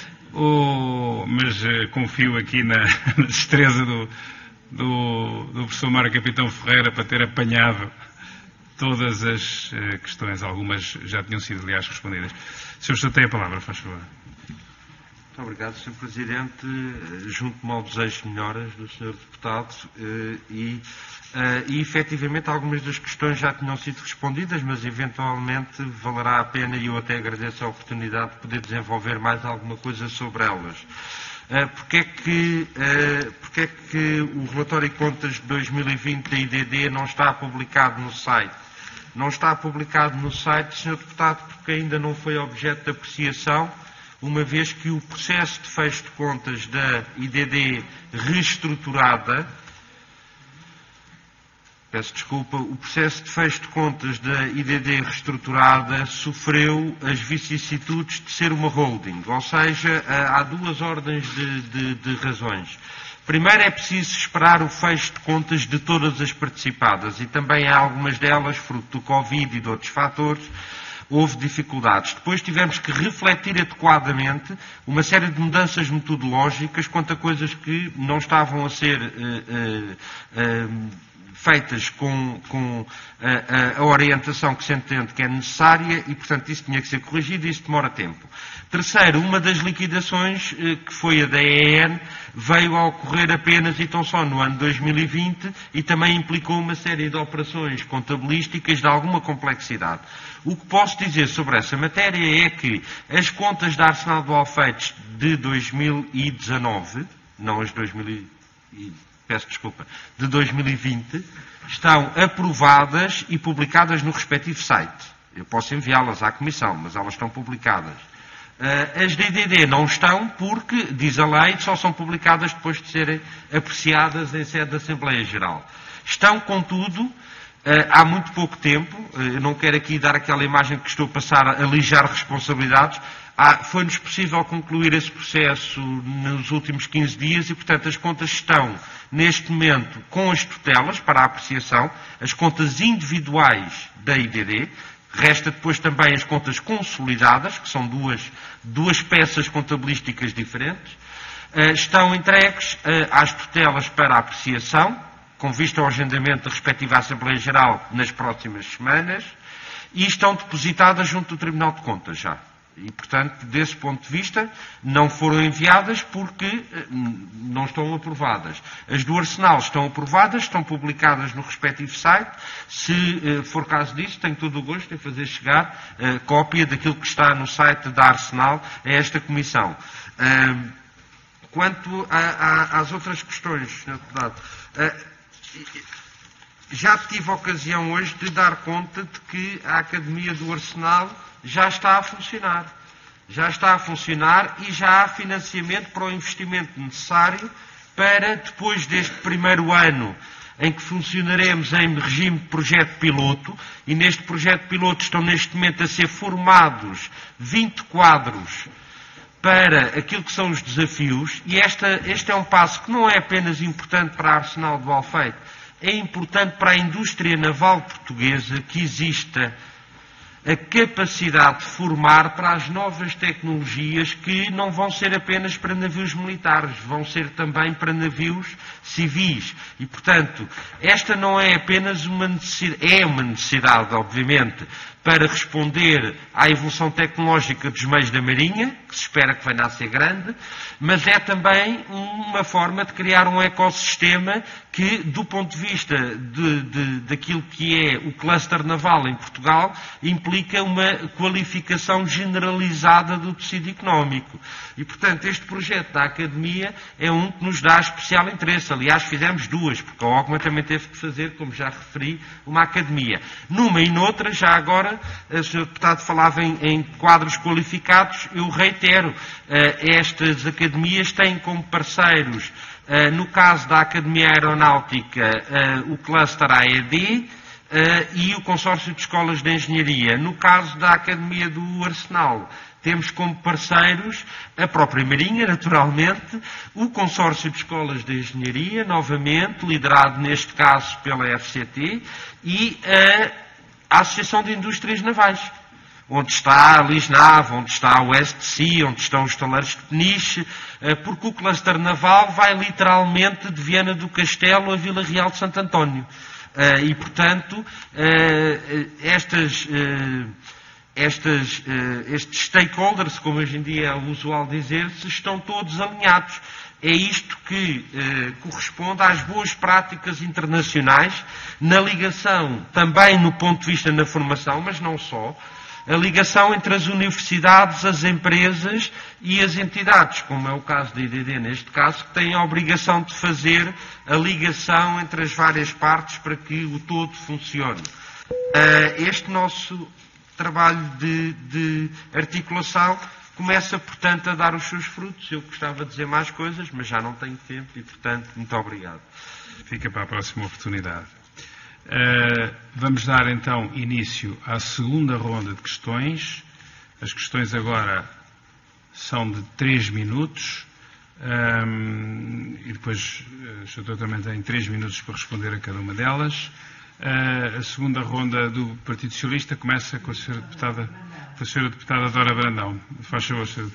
Mas confio aqui na destreza do professor Mário Capitão Ferreira para ter apanhado todas as questões. Algumas já tinham sido, aliás, respondidas. Sr. Professor, tem a palavra, faz favor. Muito obrigado, Sr. Presidente. Junto-me ao desejo de melhoras do Sr. Deputado e efetivamente algumas das questões já tinham sido respondidas, mas eventualmente valerá a pena, e eu até agradeço a oportunidade de poder desenvolver mais alguma coisa sobre elas. Porque é que o relatório de contas de 2020 da IDD não está publicado no site? Não está publicado no site, Sr. Deputado, porque ainda não foi objeto de apreciação, uma vez que o processo de fecho de contas da IDD reestruturada, o processo de fecho de contas da IDD reestruturada sofreu as vicissitudes de ser uma holding, ou seja, há duas ordens de razões. Primeiro, é preciso esperar o fecho de contas de todas as participadas, e também há algumas delas, fruto do Covid e de outros fatores, houve dificuldades. Depois tivemos que refletir adequadamente uma série de mudanças metodológicas quanto a coisas que não estavam a ser feitas com a orientação que se entende que é necessária e, portanto, isso tinha que ser corrigido e isso demora tempo. Terceiro, uma das liquidações, que foi a da EN, veio a ocorrer apenas e tão só no ano 2020 e também implicou uma série de operações contabilísticas de alguma complexidade. O que posso dizer sobre essa matéria é que as contas da Arsenal do Alfeites de 2019, não as de 2020, estão aprovadas e publicadas no respectivo site. Eu posso enviá-las à Comissão, mas elas estão publicadas. As da IDD não estão porque, diz a lei, só são publicadas depois de serem apreciadas em sede da Assembleia Geral. Estão, contudo, há muito pouco tempo, eu não quero aqui dar aquela imagem que estou a passar a alijar responsabilidades, foi-nos possível concluir esse processo nos últimos 15 dias e, portanto, as contas estão, neste momento, com as tutelas para a apreciação, as contas individuais da IDD. Resta depois também as contas consolidadas, que são duas peças contabilísticas diferentes. Estão entregues às tutelas para a apreciação, com vista ao agendamento da respectiva Assembleia Geral nas próximas semanas, e estão depositadas junto do Tribunal de Contas já. E, portanto, desse ponto de vista, não foram enviadas porque não estão aprovadas. As do Arsenal estão aprovadas, estão publicadas no respectivo site. Se for caso disso, tenho todo o gosto em fazer chegar cópia daquilo que está no site da Arsenal a esta Comissão. Quanto às outras questões, Sr. Deputado, já tive a ocasião hoje de dar conta de que a Academia do Arsenal já está a funcionar. Já está a funcionar e já há financiamento para o investimento necessário para, depois deste primeiro ano em que funcionaremos em regime de projeto piloto, e neste projeto piloto estão neste momento a ser formados 20 quadros para aquilo que são os desafios, e este é um passo que não é apenas importante para a Arsenal do Alfeite, é importante para a indústria naval portuguesa que exista a capacidade de formar para as novas tecnologias que não vão ser apenas para navios militares, vão ser também para navios civis. E, portanto, esta não é apenas uma necessidade, é uma necessidade, obviamente, para responder à evolução tecnológica dos meios da Marinha, que se espera que venha a ser grande, mas é também uma forma de criar um ecossistema que, do ponto de vista daquilo que é o cluster naval em Portugal, implica uma qualificação generalizada do tecido económico. E, portanto, este projeto da Academia é um que nos dá especial interesse. Aliás, fizemos duas, porque a OGMA também teve que fazer, como já referi, uma Academia. Numa e noutra, já agora, o Sr. Deputado falava em quadros qualificados, eu reitero, estas academias têm como parceiros, no caso da Academia Aeronáutica, o cluster AED e o Consórcio de Escolas de Engenharia. No caso da Academia do Arsenal, temos como parceiros a própria Marinha, naturalmente, o Consórcio de Escolas de Engenharia, novamente, liderado neste caso pela FCT, e a Associação de Indústrias Navais, onde está a Lisnave, onde está o STC, onde estão os taleiros de Peniche, porque o cluster naval vai literalmente de Viana do Castelo a Vila Real de Santo António. E, portanto, estes stakeholders, como hoje em dia é usual dizer-se, estão todos alinhados. É isto que corresponde às boas práticas internacionais, na ligação, também no ponto de vista na formação, mas não só, a ligação entre as universidades, as empresas e as entidades, como é o caso da IDD neste caso, que têm a obrigação de fazer a ligação entre as várias partes para que o todo funcione. Este nosso trabalho de articulação começa, portanto, a dar os seus frutos. Eu gostava de dizer mais coisas, mas já não tenho tempo e, portanto, muito obrigado. Fica para a próxima oportunidade. Vamos dar, então, início à segunda ronda de questões. As questões agora são de 3 minutos e depois o Sr. também tem 3 minutos para responder a cada uma delas. A segunda ronda do Partido Socialista começa com a Sra. Deputada Dora Brandão. Faz favor, Sra.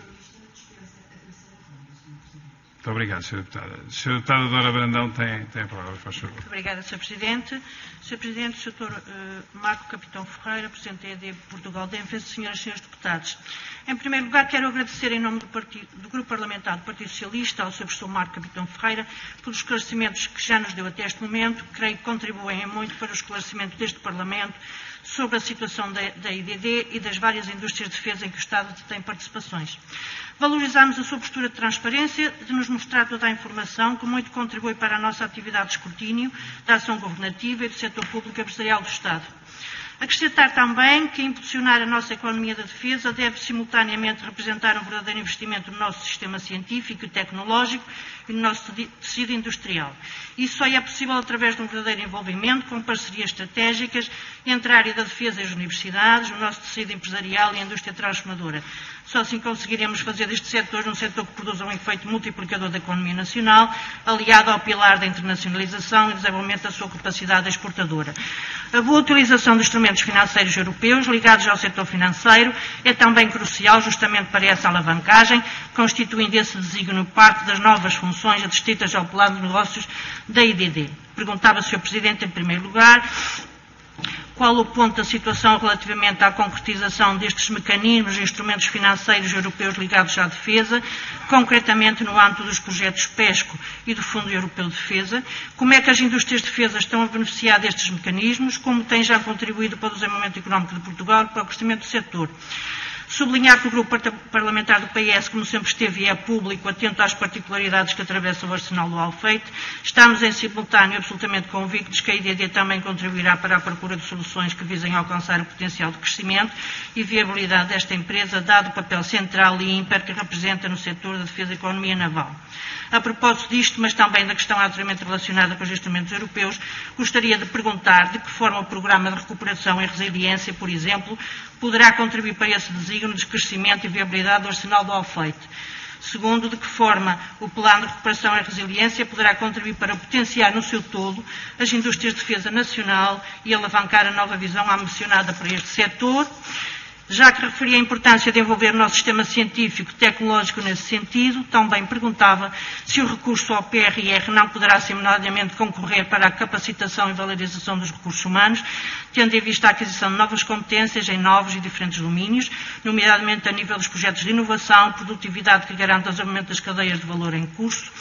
Muito obrigado, Sra. Deputada. A Sra. Deputada Dora Brandão tem a palavra, faz favor. Muito obrigada, Sr. Presidente. Sr. Presidente, Sr. Marco Capitão Ferreira, Presidente da EDD Portugal Defensa, Senhoras e Senhores Deputados. Em primeiro lugar, quero agradecer em nome do Grupo Parlamentar do Partido Socialista ao Sr. Professor Marco Capitão Ferreira pelos esclarecimentos que já nos deu até este momento. Creio que contribuem muito para o esclarecimento deste Parlamento sobre a situação da IDD e das várias indústrias de defesa em que o Estado detém participações. Valorizamos a sua postura de transparência, de nos mostrar toda a informação que muito contribui para a nossa atividade de escrutínio, da ação governativa e do setor público empresarial do Estado. Acrescentar também que impulsionar a nossa economia da defesa deve simultaneamente representar um verdadeiro investimento no nosso sistema científico e tecnológico e no nosso tecido industrial. Isso só é possível através de um verdadeiro envolvimento com parcerias estratégicas entre a área da defesa e as universidades, o nosso tecido empresarial e a indústria transformadora. Só assim conseguiremos fazer deste setor um setor que produza um efeito multiplicador da economia nacional, aliado ao pilar da internacionalização e desenvolvimento da sua capacidade exportadora. A boa utilização dos instrumentos financeiros europeus ligados ao setor financeiro é também crucial justamente para essa alavancagem, constituindo esse desígnio parte das novas funções adscritas ao plano de negócios da IDD. Perguntava, Sr. Presidente, em primeiro lugar, qual o ponto da situação relativamente à concretização destes mecanismos e instrumentos financeiros europeus ligados à defesa, concretamente no âmbito dos projetos PESCO e do Fundo Europeu de Defesa, como é que as indústrias de defesa estão a beneficiar destes mecanismos, como têm já contribuído para o desenvolvimento económico de Portugal e para o crescimento do setor. Sublinhar que o Grupo Parlamentar do PS, como sempre esteve e é público, atento às particularidades que atravessam o arsenal do Alfeite, estamos em simultâneo absolutamente convictos que a IDD também contribuirá para a procura de soluções que visem alcançar o potencial de crescimento e viabilidade desta empresa, dado o papel central e ímpar que representa no setor da defesa e economia naval. A propósito disto, mas também da questão altamente relacionada com os instrumentos europeus, gostaria de perguntar de que forma o Programa de Recuperação e Resiliência, por exemplo, poderá contribuir para esse desígnio de crescimento e viabilidade do arsenal do Alfeite. Segundo, de que forma o Plano de Recuperação e Resiliência poderá contribuir para potenciar no seu todo as indústrias de defesa nacional e alavancar a nova visão ambicionada para este setor. Já que referi a importância de envolver o nosso sistema científico e tecnológico nesse sentido, também perguntava se o recurso ao PRR não poderá simultaneamente concorrer para a capacitação e valorização dos recursos humanos, tendo em vista a aquisição de novas competências em novos e diferentes domínios, nomeadamente a nível dos projetos de inovação, produtividade que garanta o desenvolvimento das cadeias de valor em curso,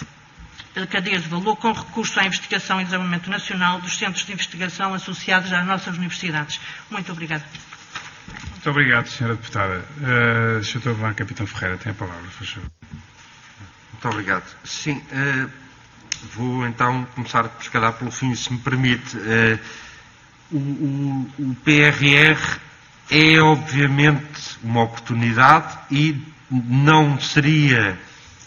cadeias de valor com recurso à investigação e desenvolvimento nacional dos centros de investigação associados às nossas universidades. Muito obrigada. Muito obrigado, Sra. Deputada. Sr. Marco Capitão Ferreira, tem a palavra, por favor. Muito obrigado. Sim, vou então começar, se calhar, pelo fim, se me permite. O PRR é, obviamente, uma oportunidade e não seria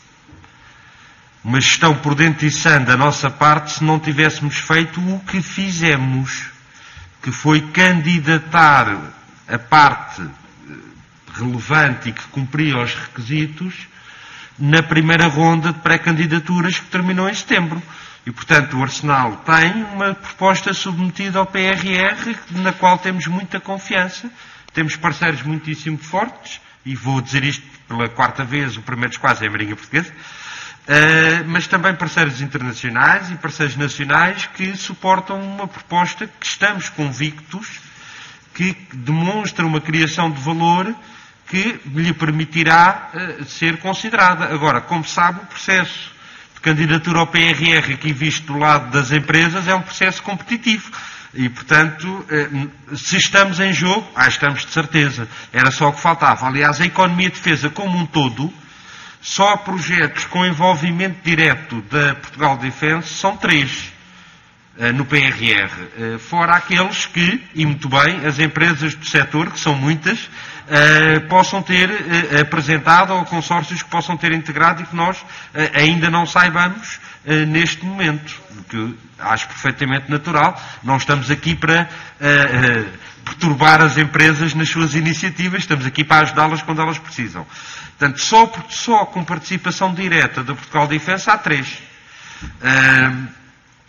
uma gestão prudente e sã da nossa parte se não tivéssemos feito o que fizemos, que foi candidatar a parte relevante e que cumpria os requisitos na primeira ronda de pré-candidaturas que terminou em setembro. E, portanto, o Arsenal tem uma proposta submetida ao PRR na qual temos muita confiança. Temos parceiros muitíssimo fortes, e vou dizer isto pela quarta vez, o primeiro dos quais é a Marinha Portuguesa, mas também parceiros internacionais e parceiros nacionais que suportam uma proposta que estamos convictos que demonstra uma criação de valor que lhe permitirá ser considerada. Agora, como sabe, o processo de candidatura ao PRR aqui visto do lado das empresas é um processo competitivo. E, portanto, se estamos em jogo, estamos de certeza. Era só o que faltava. Aliás, a economia de defesa como um todo, só projetos com envolvimento direto da Portugal Defence são 3. No PRR, fora aqueles que, e muito bem, as empresas do setor, que são muitas, possam ter apresentado, ou consórcios que possam ter integrado e que nós ainda não saibamos neste momento, que acho perfeitamente natural. Não estamos aqui para perturbar as empresas nas suas iniciativas, estamos aqui para ajudá-las quando elas precisam. Portanto, só com participação direta da Portugal Defence há 3.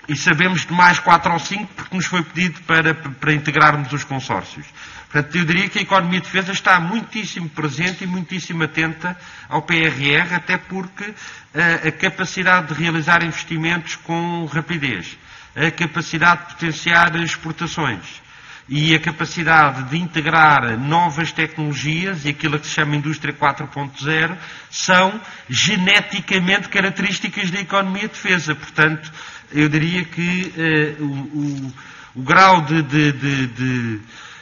e sabemos de mais 4 ou 5 porque nos foi pedido para integrarmos os consórcios. Portanto, eu diria que a economia de defesa está muitíssimo presente e muitíssimo atenta ao PRR, até porque a capacidade de realizar investimentos com rapidez, a capacidade de potenciar exportações e a capacidade de integrar novas tecnologias e aquilo que se chama Indústria 4.0 são geneticamente características da economia de defesa. Portanto, eu diria que o grau de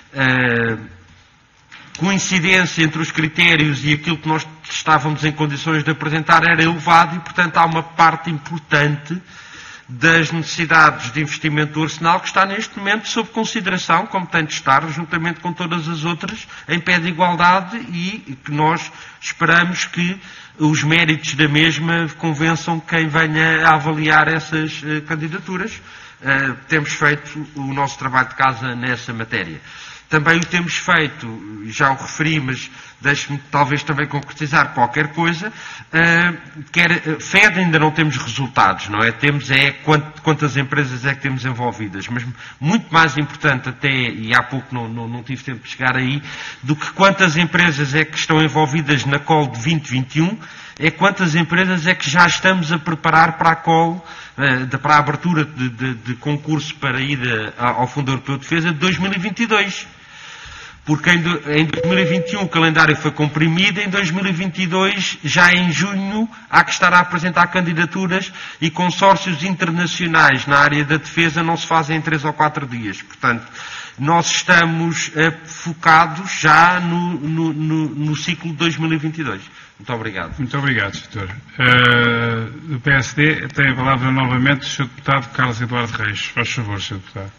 coincidência entre os critérios e aquilo que nós estávamos em condições de apresentar era elevado e, portanto, há uma parte importante das necessidades de investimento do arsenal que está neste momento sob consideração, como tem de estar, juntamente com todas as outras, em pé de igualdade e que nós esperamos que os méritos da mesma convençam quem venha a avaliar essas candidaturas. Temos feito o nosso trabalho de casa nessa matéria. Também o temos feito, já o referi, mas deixe-me talvez também concretizar qualquer coisa. FED ainda não temos resultados, não é? Temos quantas empresas é que temos envolvidas, mas muito mais importante até, e há pouco não tive tempo de chegar aí, do que quantas empresas é que estão envolvidas na call de 2021, é quantas empresas é que já estamos a preparar para a call, para a abertura de concurso para ir ao Fundo Europeu de Defesa de 2022. Porque em 2021 o calendário foi comprimido, em 2022, já em junho, há que estar a apresentar candidaturas e consórcios internacionais na área da defesa não se fazem em 3 ou 4 dias. Portanto, nós estamos focados já no ciclo de 2022. Muito obrigado. Muito obrigado, Sr. Do PSD tem a palavra novamente o Sr. Deputado Carlos Eduardo Reis. Faz favor, Sr. Deputado.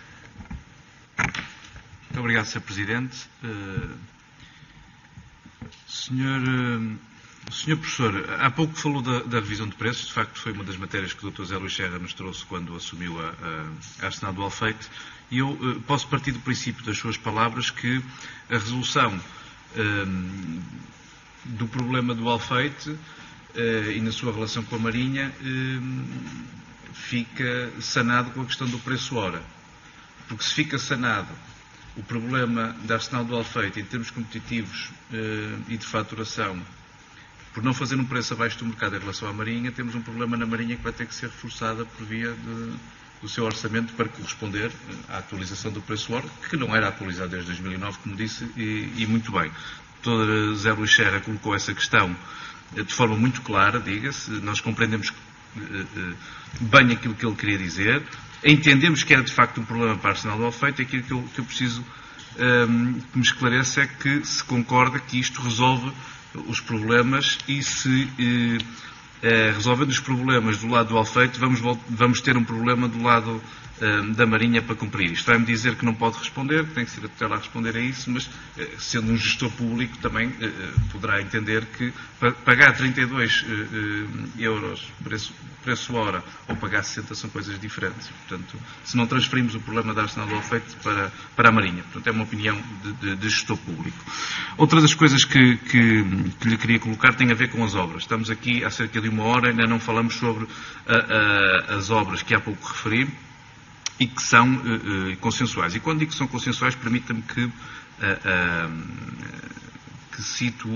Muito obrigado, Sr. Presidente. Senhor Professor, há pouco falou da revisão de preços. De facto, foi uma das matérias que o Dr. Zé Luís Serra nos trouxe quando assumiu a Arsenal do Alfeite. E eu posso partir do princípio das suas palavras que a resolução do problema do Alfeite e na sua relação com a Marinha fica sanado com a questão do preço hora. Porque se fica sanado o problema da Arsenal do Alfeite em termos competitivos e de faturação, por não fazer um preço abaixo do mercado em relação à Marinha, temos um problema na Marinha que vai ter que ser reforçada por via do seu orçamento para corresponder à atualização do preço hora, que não era atualizado desde 2009, como disse, e muito bem. O Dr. Zé Luís Serra colocou essa questão de forma muito clara, diga-se, nós compreendemos bem aquilo que ele queria dizer, entendemos que era de facto um problema para a Arsenal do Alfeite, e aquilo que eu preciso que me esclareça é que se concorda que isto resolve os problemas e se resolvendo os problemas do lado do Alfeite vamos ter um problema do lado da Marinha para cumprir isto. Vai-me dizer que não pode responder, que tem que ser a tutela a responder a isso, mas sendo um gestor público também poderá entender que pagar 32 euros preço hora ou pagar 60 são coisas diferentes. Portanto, se não transferimos o problema da Arsenal do Alfeite para a Marinha. Portanto, é uma opinião de gestor público. Outra das coisas que lhe queria colocar tem a ver com as obras. Estamos aqui há cerca de 1 hora, ainda não falamos sobre as obras que há pouco referi e que são consensuais. E quando digo que são consensuais, permita-me que cito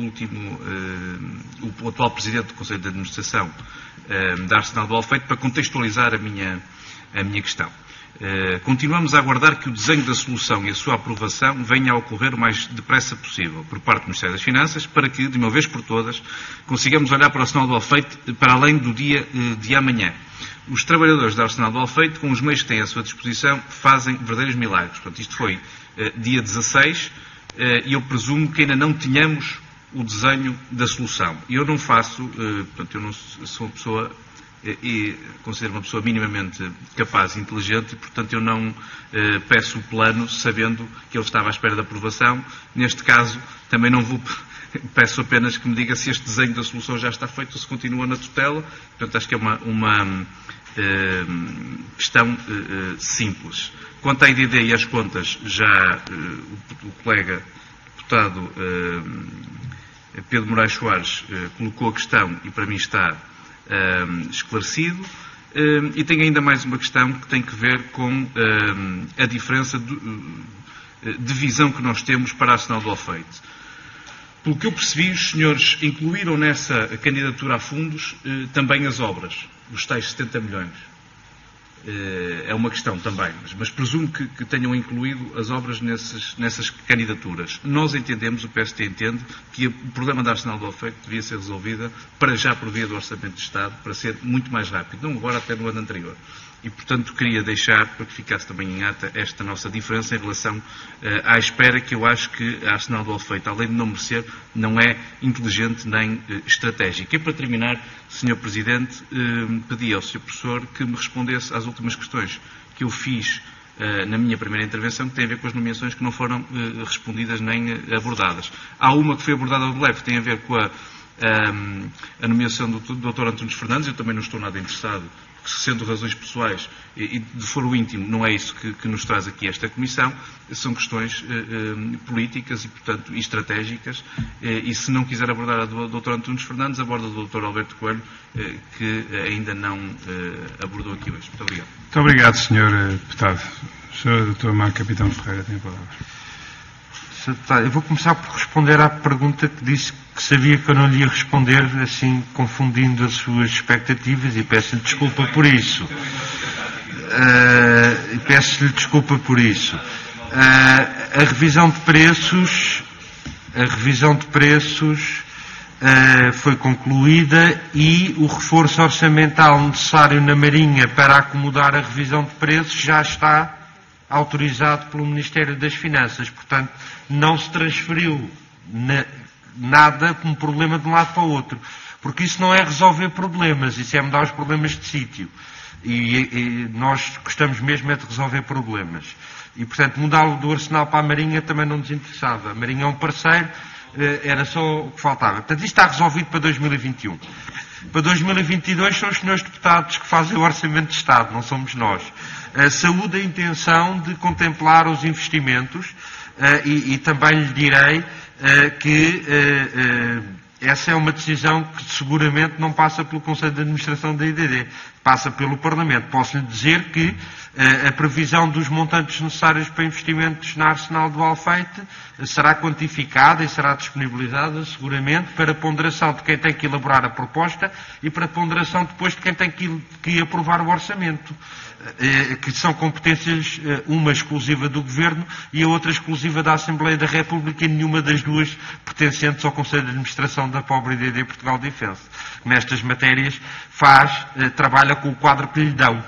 o atual Presidente do Conselho de Administração da Arsenal do Alfeite para contextualizar a minha questão. Continuamos a aguardar que o desenho da solução e a sua aprovação venha a ocorrer o mais depressa possível por parte do Ministério das Finanças para que, de uma vez por todas, consigamos olhar para o Arsenal do Alfeite para além do dia de amanhã. Os trabalhadores da Arsenal do Alfeite, com os meios que têm à sua disposição, fazem verdadeiros milagres. Portanto, isto foi dia 16 e eu presumo que ainda não tínhamos o desenho da solução. E eu não faço, portanto, eu não sou uma pessoa e considero uma pessoa minimamente capaz e inteligente e, portanto, eu não peço o plano sabendo que ele estava à espera da aprovação. Neste caso, também não vou... Peço apenas que me diga se este desenho da solução já está feito ou se continua na tutela. Portanto, acho que é uma questão simples. Quanto à IDD e às contas, já o colega deputado Pedro Moraes Soares colocou a questão e para mim está esclarecido. E tem ainda mais uma questão que tem que ver com a diferença de visão que nós temos para a Arsenal do Alfeite. Pelo que eu percebi, os senhores incluíram nessa candidatura a fundos também as obras, os tais 70 milhões. É uma questão também, mas presumo que tenham incluído as obras nessas candidaturas. Nós entendemos, o PST entende, que o problema da Arsenal do Alfeite devia ser resolvida para já por via do Orçamento de Estado, para ser muito mais rápido, não agora até no ano anterior. E, portanto, queria deixar, para que ficasse também em ata, esta nossa diferença em relação à espera, que eu acho que a Arsenal do Alfeite, além de não merecer, não é inteligente nem estratégica. E, para terminar, Sr. Presidente, pedi ao Sr. Professor que me respondesse às últimas questões que eu fiz na minha primeira intervenção, que tem a ver com as nomeações que não foram respondidas nem abordadas. Há uma que foi abordada de leve, que tem a ver com a nomeação do Dr. Antunes Fernandes. Eu também não estou nada interessado, sendo razões pessoais e de foro íntimo, não é isso que nos traz aqui esta Comissão, são questões políticas e, portanto, estratégicas, e se não quiser abordar a do Dr. Antunes Fernandes, aborda a do Dr. Alberto Coelho, que ainda não abordou aqui hoje. Muito obrigado. Muito obrigado, Sr. Deputado. O Sr. Dr. Marco Capitão Ferreira tem a palavra. Sr. Deputado, eu vou começar por responder à pergunta que disse que sabia que eu não lhe ia responder, assim confundindo as suas expectativas, e peço-lhe desculpa por isso. A revisão de preços foi concluída e o reforço orçamental necessário na Marinha para acomodar a revisão de preços já está autorizado pelo Ministério das Finanças. Portanto, não se transferiu nada como problema de um lado para o outro. Porque isso não é resolver problemas, isso é mudar os problemas de sítio. E nós gostamos mesmo é de resolver problemas. E, portanto, mudá-lo do Arsenal para a Marinha também não nos interessava. A Marinha é um parceiro, era só o que faltava. Portanto, isto está resolvido para 2021. Para 2022 são os senhores deputados que fazem o Orçamento de Estado, não somos nós. Saúde a intenção de contemplar os investimentos e também lhe direi que essa é uma decisão que seguramente não passa pelo Conselho de Administração da IDD, passa pelo Parlamento. Posso-lhe dizer que a previsão dos montantes necessários para investimentos na Arsenal do Alfeite será quantificada e será disponibilizada seguramente para ponderação de quem tem que elaborar a proposta e para ponderação depois de quem tem que aprovar o orçamento, que são competências, uma exclusiva do Governo e a outra exclusiva da Assembleia da República, e nenhuma das duas pertencentes ao Conselho de Administração da pobre IDD Portugal Defense. Nestas matérias trabalha com o quadro que lhe dão.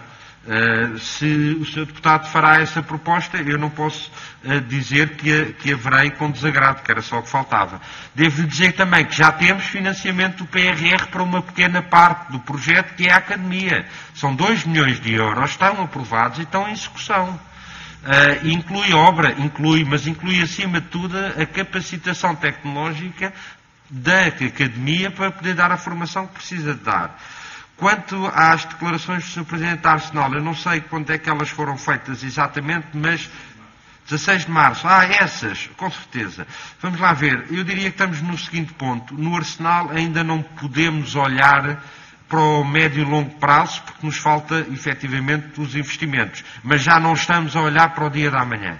Se o Sr. Deputado fará essa proposta, eu não posso dizer que haverei com desagrado, que era só o que faltava. Devo-lhe dizer também que já temos financiamento do PRR para uma pequena parte do projeto, que é a Academia. São 2 milhões de euros, estão aprovados e estão em execução. Inclui obra, mas inclui acima de tudo a capacitação tecnológica da Academia para poder dar a formação que precisa de dar. Quanto às declarações do Sr. Presidente da Arsenal, eu não sei quando é que elas foram feitas exatamente, mas 16 de março, essas, com certeza. Vamos lá ver, eu diria que estamos no seguinte ponto: no Arsenal ainda não podemos olhar para o médio e longo prazo, porque nos falta efetivamente os investimentos, mas já não estamos a olhar para o dia da manhã.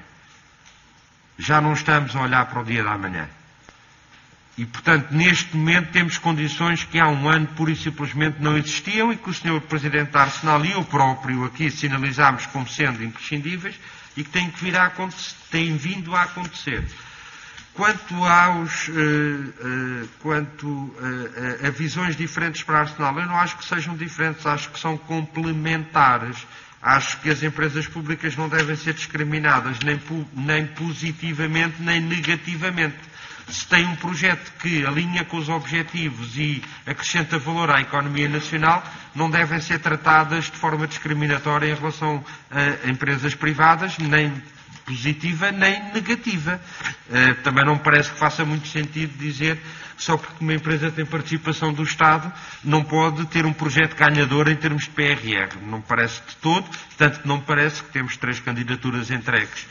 E, portanto, neste momento temos condições que há um ano pura e simplesmente não existiam e que o Sr. Presidente da Arsenal e eu próprio aqui sinalizámos como sendo imprescindíveis e que têm vindo a acontecer. Quanto a visões diferentes para a Arsenal, eu não acho que sejam diferentes, acho que são complementares. Acho que as empresas públicas não devem ser discriminadas nem positivamente nem negativamente. Se tem um projeto que alinha com os objetivos e acrescenta valor à economia nacional, não devem ser tratadas de forma discriminatória em relação a empresas privadas, nem positiva nem negativa. Também não me parece que faça muito sentido dizer que só porque uma empresa tem participação do Estado não pode ter um projeto ganhador em termos de PRR. Não me parece de todo, tanto que não me parece que temos 3 candidaturas entregues.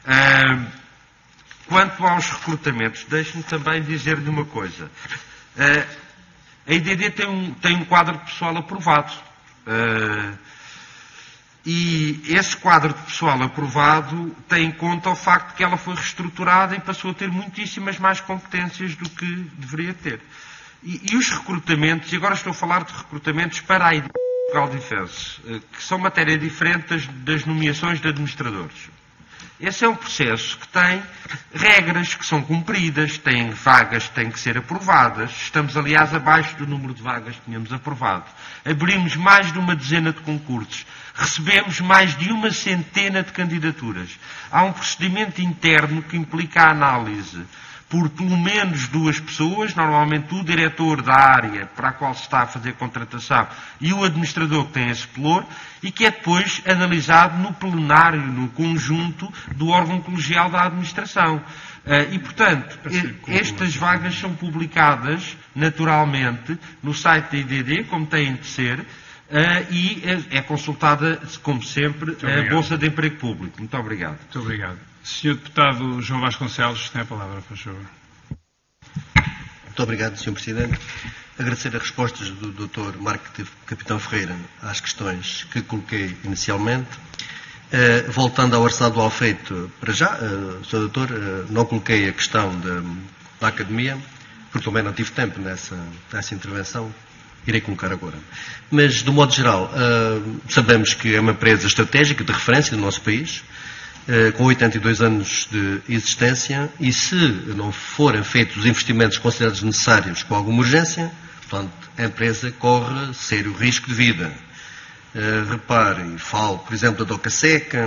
Quanto aos recrutamentos, deixe-me também dizer-lhe uma coisa. A IDD tem um quadro de pessoal aprovado. E esse quadro de pessoal aprovado tem em conta o facto de que ela foi reestruturada e passou a ter muitíssimas mais competências do que deveria ter. E os recrutamentos, e agora estou a falar de recrutamentos para a IDD Portugal Defence, que são matéria diferente das nomeações de administradores. Esse é um processo que tem regras que são cumpridas, tem vagas que têm que ser aprovadas. Estamos, aliás, abaixo do número de vagas que tínhamos aprovado. Abrimos mais de uma dezena de concursos. Recebemos mais de uma centena de candidaturas. Há um procedimento interno que implica a análise por pelo menos 2 pessoas, normalmente o diretor da área para a qual se está a fazer a contratação e o administrador que tem esse pelour, e que é depois analisado no plenário, no conjunto do órgão colegial da administração. E, portanto, estas vagas são publicadas naturalmente no site da IDD, como têm de ser, e é consultada, como sempre, a Bolsa de Emprego Público. Muito obrigado. Muito obrigado. Sr. Deputado João Vasconcelos, tem a palavra, por favor. Muito obrigado, Sr. Presidente. Agradecer as respostas do Dr. Marco Capitão Ferreira às questões que coloquei inicialmente. Voltando ao orçado feito para já, Sr. Doutor, não coloquei a questão da Academia, porque também não tive tempo nessa intervenção. Irei colocar agora. Mas, de um modo geral, sabemos que é uma empresa estratégica de referência do nosso país, com 82 anos de existência, e se não forem feitos os investimentos considerados necessários com alguma urgência, portanto, a empresa corre sério risco de vida. Repare, e falo, por exemplo, da Doca Seca,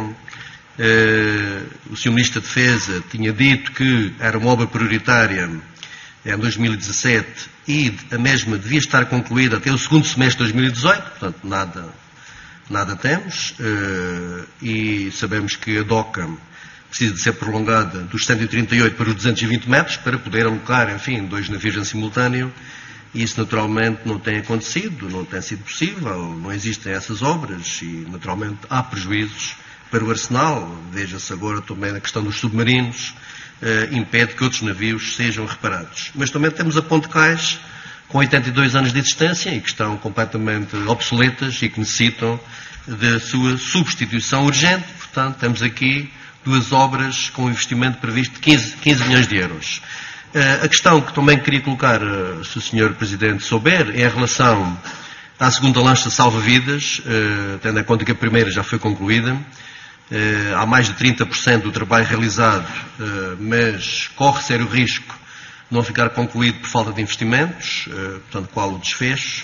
o Sr. Ministro da Defesa tinha dito que era uma obra prioritária em 2017 e a mesma devia estar concluída até o segundo semestre de 2018, portanto, nada temos, e sabemos que a DOCA precisa de ser prolongada dos 138 para os 220 metros para poder alocar, enfim, 2 navios em simultâneo, e isso naturalmente não tem acontecido, não tem sido possível, não existem essas obras e naturalmente há prejuízos para o arsenal. Veja-se agora também a questão dos submarinos, impede que outros navios sejam reparados. Mas também temos a Ponte Cais, com 82 anos de existência e que estão completamente obsoletas e que necessitam da sua substituição urgente. Portanto, temos aqui 2 obras com investimento previsto de 15 milhões de euros. A questão que também queria colocar, se o Sr. Presidente souber, é em relação à segunda lancha salva-vidas, tendo em conta que a primeira já foi concluída. Há mais de 30% do trabalho realizado, mas corre sério risco de não ficar concluído por falta de investimentos, portanto, qual o desfecho.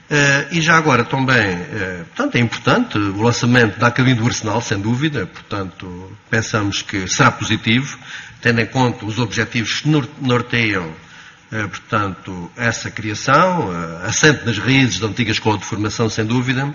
E já agora também, portanto, é importante o lançamento da Academia do Arsenal, sem dúvida, portanto, pensamos que será positivo, tendo em conta os objetivos que norteiam, portanto, essa criação, assente nas raízes da antiga escola de formação, sem dúvida,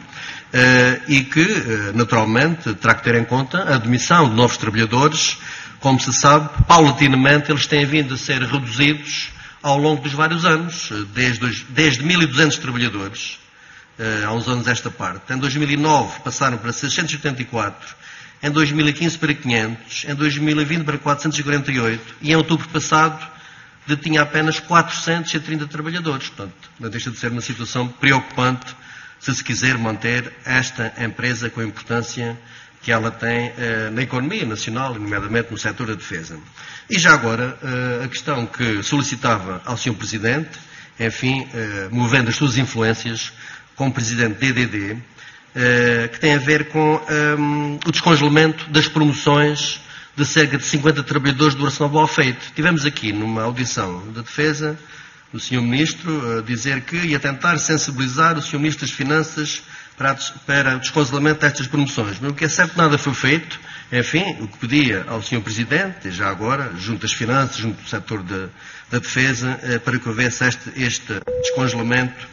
e que, naturalmente, terá que ter em conta a admissão de novos trabalhadores. Como se sabe, paulatinamente eles têm vindo a ser reduzidos ao longo dos vários anos, desde 1.200 trabalhadores, há uns anos esta parte. Em 2009 passaram para 684, em 2015 para 500, em 2020 para 448 e em outubro passado tinha apenas 430 trabalhadores. Portanto, não deixa de ser uma situação preocupante se quiser manter esta empresa com a importância que ela tem na economia nacional, nomeadamente no setor da defesa. E já agora, a questão que solicitava ao Sr. Presidente, enfim, movendo as suas influências como Presidente da EDD, que tem a ver com o descongelamento das promoções de cerca de 50 trabalhadores do Arsenal Boa Feito. Tivemos aqui, numa audição da Defesa, o Sr. Ministro dizer que ia tentar sensibilizar o Sr. Ministro das Finanças para o descongelamento destas promoções. Mas o que é certo, nada foi feito. Enfim, o que pedia ao Sr. Presidente, já agora, junto às finanças, junto do setor da defesa, para que houvesse este descongelamento,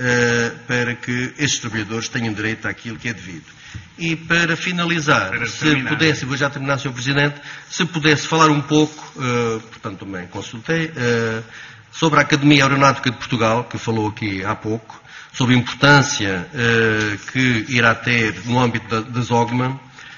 para que estes trabalhadores tenham direito àquilo que é devido. E para finalizar, se pudesse, vou já terminar, Sr. Presidente, se pudesse falar um pouco, portanto também consultei, sobre a Academia Aeronáutica de Portugal, que falou aqui há pouco, sobre a importância que irá ter no âmbito da ZOGMA,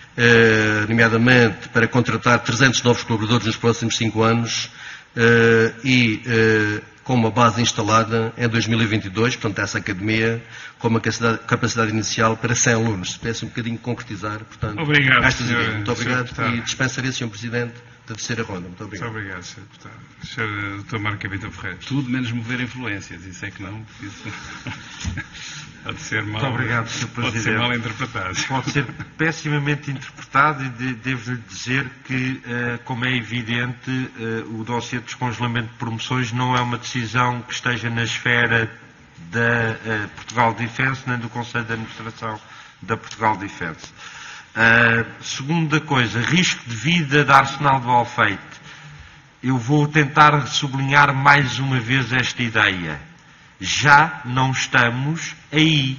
nomeadamente para contratar 300 novos colaboradores nos próximos 5 anos, e com uma base instalada em 2022, portanto, essa academia com uma capacidade inicial para 100 alunos. Se pudesse um bocadinho concretizar, portanto, obrigado, estas ideias. Muito Sr. obrigado Deputado. e dispensaria, Sr. Presidente, da terceira ronda. Muito obrigado. Muito obrigado, Sr. Deputado. Sr. Dr. Marco Capitão Ferreira. Tudo menos mover influências. Isso é que não. Isso pode ser mal. Muito obrigado, Sr. Presidente. Pode ser mal interpretado. Pode ser pessimamente interpretado e devo-lhe dizer que, como é evidente, o dossiê de descongelamento de promoções não é uma decisão que esteja na esfera da Portugal Defence nem do Conselho de Administração da Portugal Defence. Segunda coisa, risco de vida da Arsenal do Alfeite. Eu vou tentar sublinhar mais uma vez esta ideia. Já não estamos aí.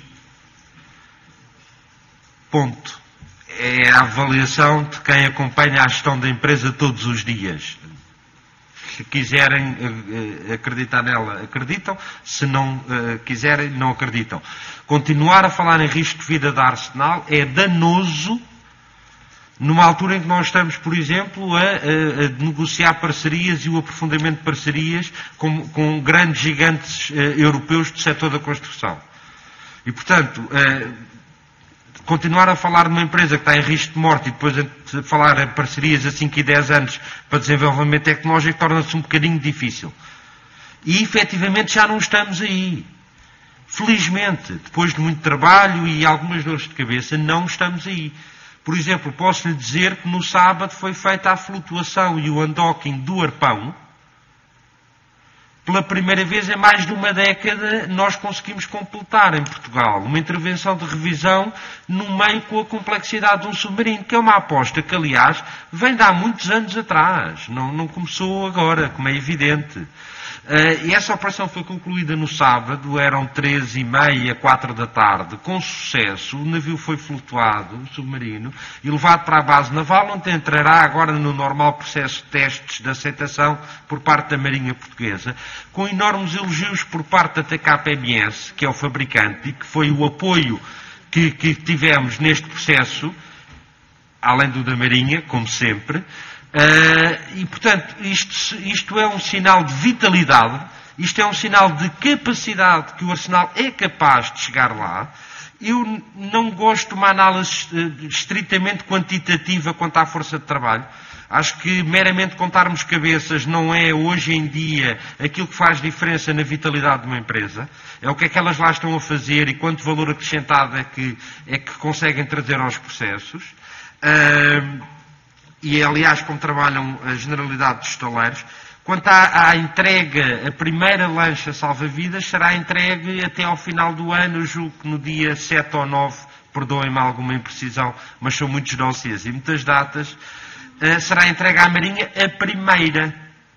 Ponto. É a avaliação de quem acompanha a gestão da empresa todos os dias. Se quiserem acreditar nela, acreditam. Se não quiserem, não acreditam. Continuar a falar em risco de vida da Arsenal é danoso numa altura em que nós estamos, por exemplo, a negociar parcerias e o aprofundamento de parcerias com grandes gigantes europeus do setor da construção. E, portanto, continuar a falar numa empresa que está em risco de morte e depois a falar em parcerias a 5 e 10 anos para desenvolvimento tecnológico torna-se um bocadinho difícil. E, efetivamente, já não estamos aí. Felizmente, depois de muito trabalho e algumas dores de cabeça, não estamos aí. Por exemplo, posso-lhe dizer que no sábado foi feita a flutuação e o undocking do arpão. Pela primeira vez em mais de uma década nós conseguimos completar em Portugal uma intervenção de revisão no meio com a complexidade de um submarino, que é uma aposta que, aliás, vem de há muitos anos atrás. Não começou agora, como é evidente. E essa operação foi concluída no sábado, eram 3h30, 4 da tarde, com sucesso. O navio foi flutuado, o submarino, e levado para a base naval, onde entrará agora no normal processo de testes de aceitação por parte da Marinha Portuguesa, com enormes elogios por parte da TKMS, que é o fabricante, e que foi o apoio que tivemos neste processo, além do da Marinha, como sempre. E, portanto, isto é um sinal de vitalidade, isto é um sinal de capacidade que o Arsenal é capaz de chegar lá. Eu não gosto de uma análise estritamente quantitativa quanto à força de trabalho. Acho que meramente contarmos cabeças não é, hoje em dia, aquilo que faz diferença na vitalidade de uma empresa. É o que é que elas lá estão a fazer e quanto valor acrescentado é que conseguem trazer aos processos. E, aliás, como trabalham a generalidade dos estaleiros. Quanto à entrega, a primeira lancha salva-vidas será entregue até ao final do ano, eu julgo que no dia 7 ou 9, perdoem-me alguma imprecisão, mas são muitos dossiês e muitas datas, será entregue à Marinha a primeira,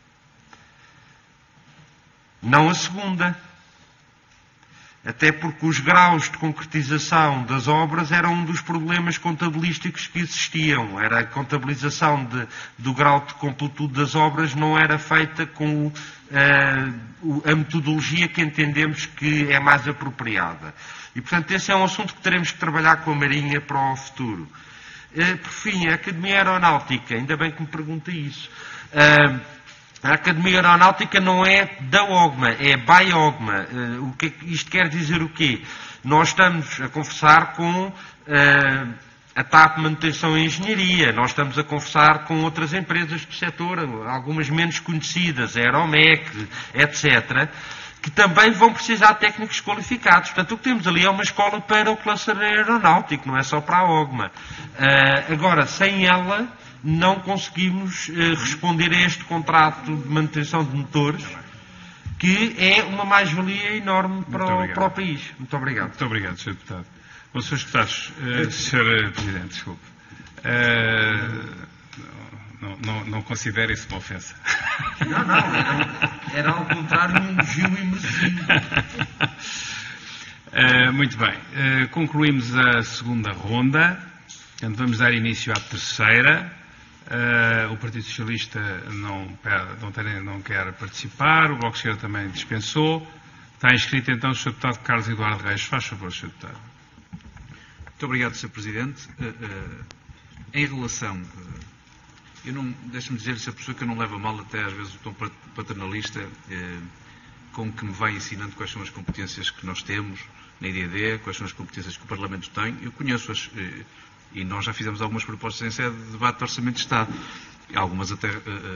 não a segunda. Até porque os graus de concretização das obras eram um dos problemas contabilísticos que existiam. Era a contabilização do grau de completude das obras não era feita com a metodologia que entendemos que é mais apropriada. E, portanto, esse é um assunto que teremos que trabalhar com a Marinha para o futuro. Por fim, a Academia Aeronáutica, ainda bem que me pergunta isso. A Academia Aeronáutica não é da OGMA, é by OGMA. Isto quer dizer o quê? Nós estamos a conversar com a TAP Manutenção e Engenharia, nós estamos a conversar com outras empresas do setor, algumas menos conhecidas, a Aeromec, etc., que também vão precisar de técnicos qualificados. Portanto, o que temos ali é uma escola para o cluster aeronáutico, não é só para a OGMA. Agora, sem ela, não conseguimos responder a este contrato de manutenção de motores, que é uma mais-valia enorme para o país. Muito obrigado. Muito obrigado, Sr. Deputado. Bom, Srs. Deputados, Sr. Presidente, desculpe. Não considere isso uma ofensa. Não. Era ao contrário um elogio imerecido. Muito bem. Concluímos a segunda ronda. Portanto, vamos dar início à terceira. O Partido Socialista não quer participar. O Bloco de Esquerda também dispensou. Está inscrito então o Sr. Deputado Carlos Eduardo Reis. Faz favor, Sr. Deputado. Muito obrigado, Sr. Presidente. Em relação... deixe-me dizer-lhe, Sr. Professor, que eu não levo a mal até às vezes o tom paternalista com que me vai ensinando quais são as competências que nós temos na IDD, quais são as competências que o Parlamento tem. Eu conheço-as e nós já fizemos algumas propostas em sede de debate de Orçamento de Estado. Algumas até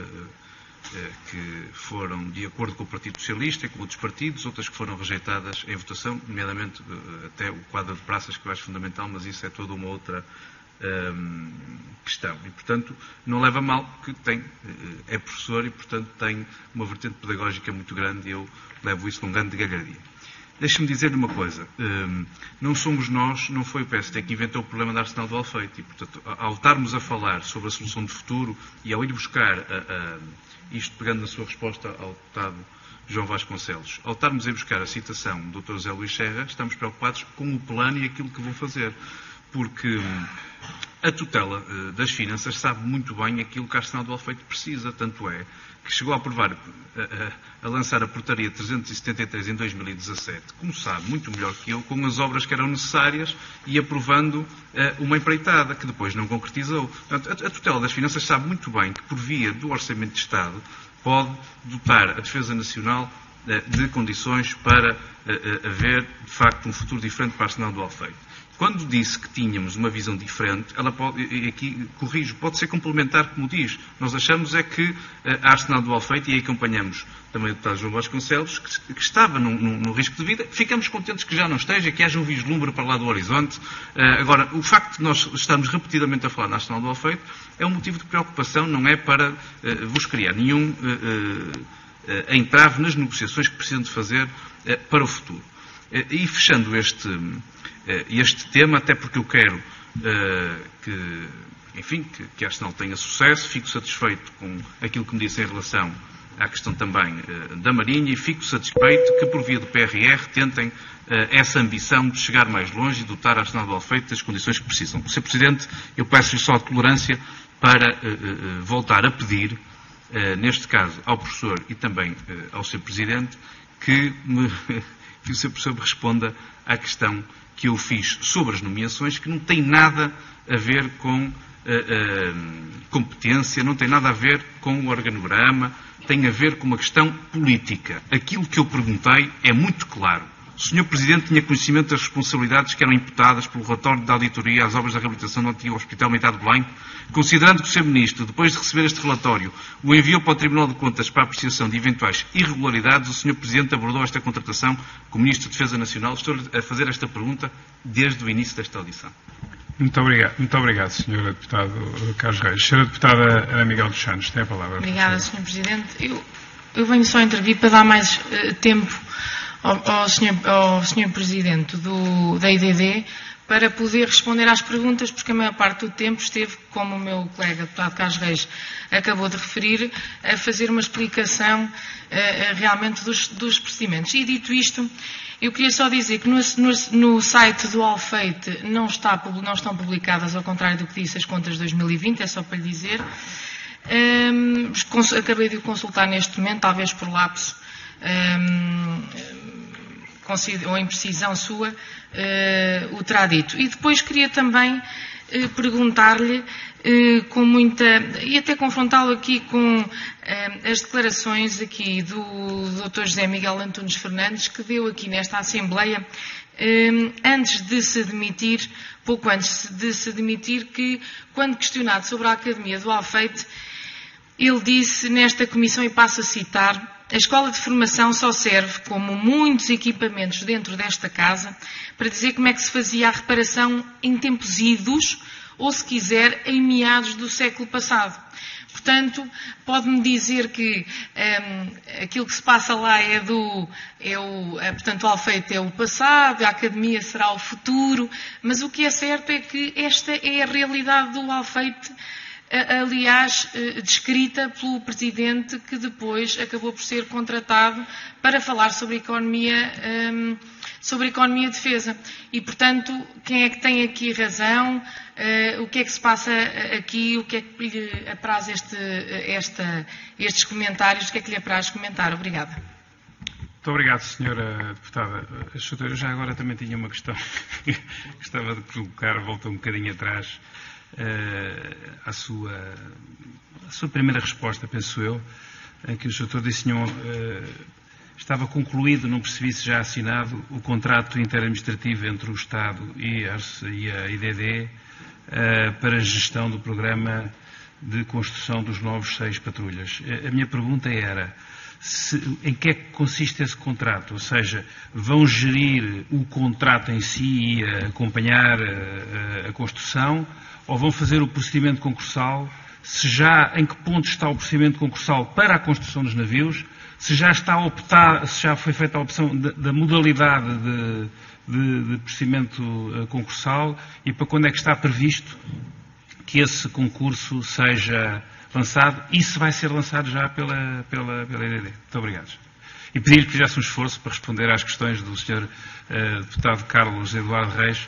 que foram de acordo com o Partido Socialista e com outros partidos, outras que foram rejeitadas em votação, nomeadamente até o quadro de praças, que eu acho fundamental, mas isso é toda uma outra questão. E, portanto, não leva a mal que é professor e, portanto, tem uma vertente pedagógica muito grande e eu levo isso com grande galhardia. Deixe-me dizer-lhe uma coisa. Não somos nós, não foi o PSD que inventou o problema da Arsenal do Alfeite. E, portanto, ao estarmos a falar sobre a solução de futuro e ao ir buscar, isto pegando na sua resposta ao deputado João Vasconcelos, ao estarmos a buscar a citação do Dr. José Luís Serra, estamos preocupados com o plano e aquilo que vão fazer. Porque a tutela das finanças sabe muito bem aquilo que a Arsenal do Alfeite precisa. Tanto é que chegou a aprovar, a lançar a portaria 373 em 2017, como sabe, muito melhor que eu, com as obras que eram necessárias e aprovando uma empreitada, que depois não concretizou. Portanto, a tutela das finanças sabe muito bem que, por via do Orçamento de Estado, pode dotar a Defesa Nacional de condições para haver, de facto, um futuro diferente para a Arsenal do Alfeite. Quando disse que tínhamos uma visão diferente, ela pode, e aqui corrijo, pode ser complementar, como diz. Nós achamos é que a Arsenal do Alfeite, e aí acompanhamos também o deputado João Vasconcelos, que estava no risco de vida, ficamos contentes que já não esteja, que haja um vislumbre para lá do horizonte. Agora, o facto de nós estarmos repetidamente a falar na Arsenal do Alfeite é um motivo de preocupação, não é para vos criar nenhum entrave nas negociações que precisam de fazer para o futuro. E fechando este tema, até porque eu quero que a Arsenal tenha sucesso, fico satisfeito com aquilo que me disse em relação à questão também da Marinha e fico satisfeito que, por via do PRR, tentem essa ambição de chegar mais longe e dotar a Arsenal do Alfeite das condições que precisam. Sr. Presidente, eu peço-lhe só a tolerância para voltar a pedir, neste caso ao professor e também ao Sr. Presidente, que o Sr. Professor me responda à questão que eu fiz sobre as nomeações, que não tem nada a ver com competência, não tem nada a ver com o organograma, tem a ver com uma questão política. Aquilo que eu perguntei é muito claro. O Sr. Presidente tinha conhecimento das responsabilidades que eram imputadas pelo relatório da auditoria às obras da reabilitação do antigo Hospital Militar de Belém, considerando que o Sr. Ministro, depois de receber este relatório, o enviou para o Tribunal de Contas para a apreciação de eventuais irregularidades, o Sr. Presidente abordou esta contratação com o Ministro de Defesa Nacional. Estou a fazer esta pergunta desde o início desta audição. Muito obrigado, Sr. Deputado Carlos Reis. Sra. Deputada Ana Miguel dos Santos, tem a palavra. Obrigada, Sr. Presidente. Eu venho só intervir para dar mais tempo ao Sr. Presidente da IDD para poder responder às perguntas, porque a maior parte do tempo esteve, como o meu colega deputado Carlos Reis acabou de referir, a fazer uma explicação realmente dos procedimentos. E dito isto, eu queria só dizer que no site do Alfeite não estão publicadas, ao contrário do que disse, as contas de 2020, é só para lhe dizer. Acabei de o consultar neste momento, talvez por lapso ou imprecisão sua, o terá dito. E depois queria também perguntar-lhe com muita, e até confrontá-lo aqui com as declarações aqui do Dr. José Miguel Antunes Fernandes, que deu aqui nesta Assembleia, pouco antes de se demitir, que, quando questionado sobre a Academia do Alfeite, ele disse nesta comissão, e passo a citar: a escola de formação só serve, como muitos equipamentos dentro desta casa, para dizer como é que se fazia a reparação em tempos idos, ou, se quiser, em meados do século passado. Portanto, pode-me dizer que aquilo que se passa lá portanto, o Alfeite é o passado, a Academia será o futuro, mas o que é certo é que esta é a realidade do Alfeite, aliás, descrita pelo Presidente, que depois acabou por ser contratado para falar sobre a economia de defesa. E, portanto, quem é que tem aqui razão? O que é que se passa aqui? O que é que lhe apraz estes comentários? O que é que lhe apraz comentar? Obrigada. Muito obrigado, Sra. Deputada. Eu já agora também tinha uma questão que gostava de colocar, volta um bocadinho atrás, à sua primeira resposta, penso eu, em que o Sr. disse estava concluído, não percebi se já assinado, o contrato interadministrativo entre o Estado e a IDD para a gestão do programa de construção dos novos 6 patrulhas. A minha pergunta era em que é que consiste esse contrato? Ou seja, vão gerir o contrato em si e acompanhar a construção, ou vão fazer o procedimento concursal? Em que ponto está o procedimento concursal para a construção dos navios? Se já foi feita a opção da modalidade de procedimento concursal, e para quando é que está previsto que esse concurso seja lançado, e se vai ser lançado já pela IDD. Muito obrigado. E pedir-lhe que fizesse um esforço para responder às questões do Sr. Deputado Carlos Eduardo Reis,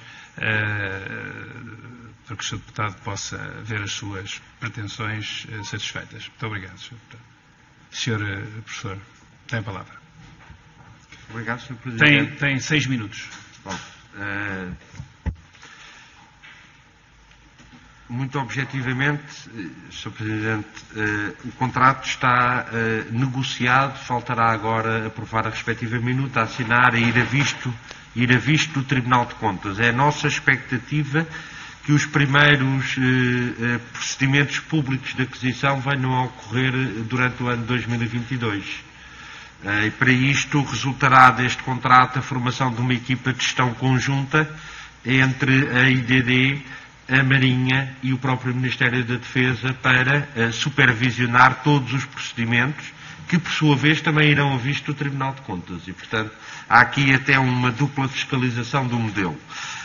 para que o Sr. Deputado possa ver as suas pretensões satisfeitas. Muito obrigado, Sr. Deputado. Sr. Professor, tem a palavra. Obrigado, Sr. Presidente. Tem 6 minutos. Bom, muito objetivamente, Sr. Presidente, o contrato está negociado, faltará agora aprovar a respectiva minuta, assinar e ir a visto do Tribunal de Contas. É a nossa expectativa que os primeiros procedimentos públicos de aquisição venham a ocorrer durante o ano 2022. E para isto resultará deste contrato a formação de uma equipa de gestão conjunta entre a IDD, a Marinha e o próprio Ministério da Defesa para supervisionar todos os procedimentos que, por sua vez, também irão a visto do Tribunal de Contas. E, portanto, há aqui até uma dupla fiscalização do modelo.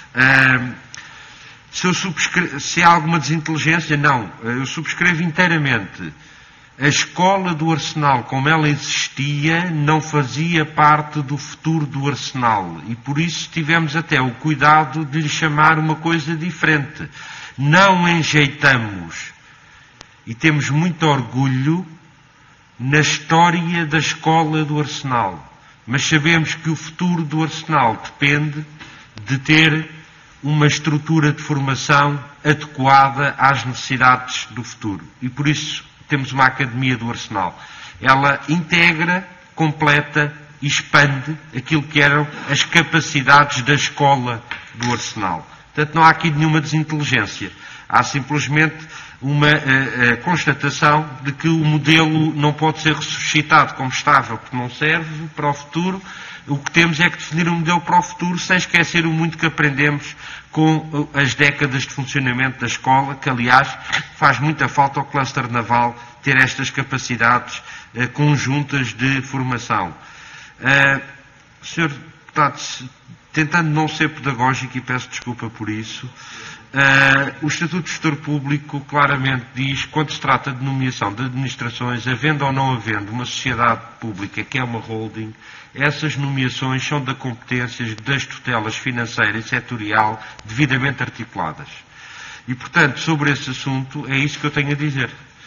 Se há alguma desinteligência, não. Eu subscrevo inteiramente. A escola do Arsenal, como ela existia, não fazia parte do futuro do Arsenal. E por isso tivemos até o cuidado de lhe chamar uma coisa diferente. Não enjeitamos. E temos muito orgulho na história da escola do Arsenal. Mas sabemos que o futuro do Arsenal depende de ter uma estrutura de formação adequada às necessidades do futuro. E por isso temos uma Academia do Arsenal. Ela integra, completa e expande aquilo que eram as capacidades da escola do Arsenal. Portanto, não há aqui nenhuma desinteligência. Há simplesmente uma constatação de que o modelo não pode ser ressuscitado como estava, porque não serve para o futuro. O que temos é que definir um modelo para o futuro, sem esquecer o muito que aprendemos com as décadas de funcionamento da escola, que, aliás, faz muita falta ao cluster naval ter estas capacidades conjuntas de formação. Sr. Deputado, tentando não ser pedagógico, e peço desculpa por isso, o Estatuto de Gestor Público claramente diz, quando se trata de nomeação de administrações, havendo ou não havendo uma sociedade pública que é uma holding, essas nomeações são da competências das tutelas financeira e setorial devidamente articuladas. E, portanto, sobre esse assunto, é isso que eu tenho a dizer.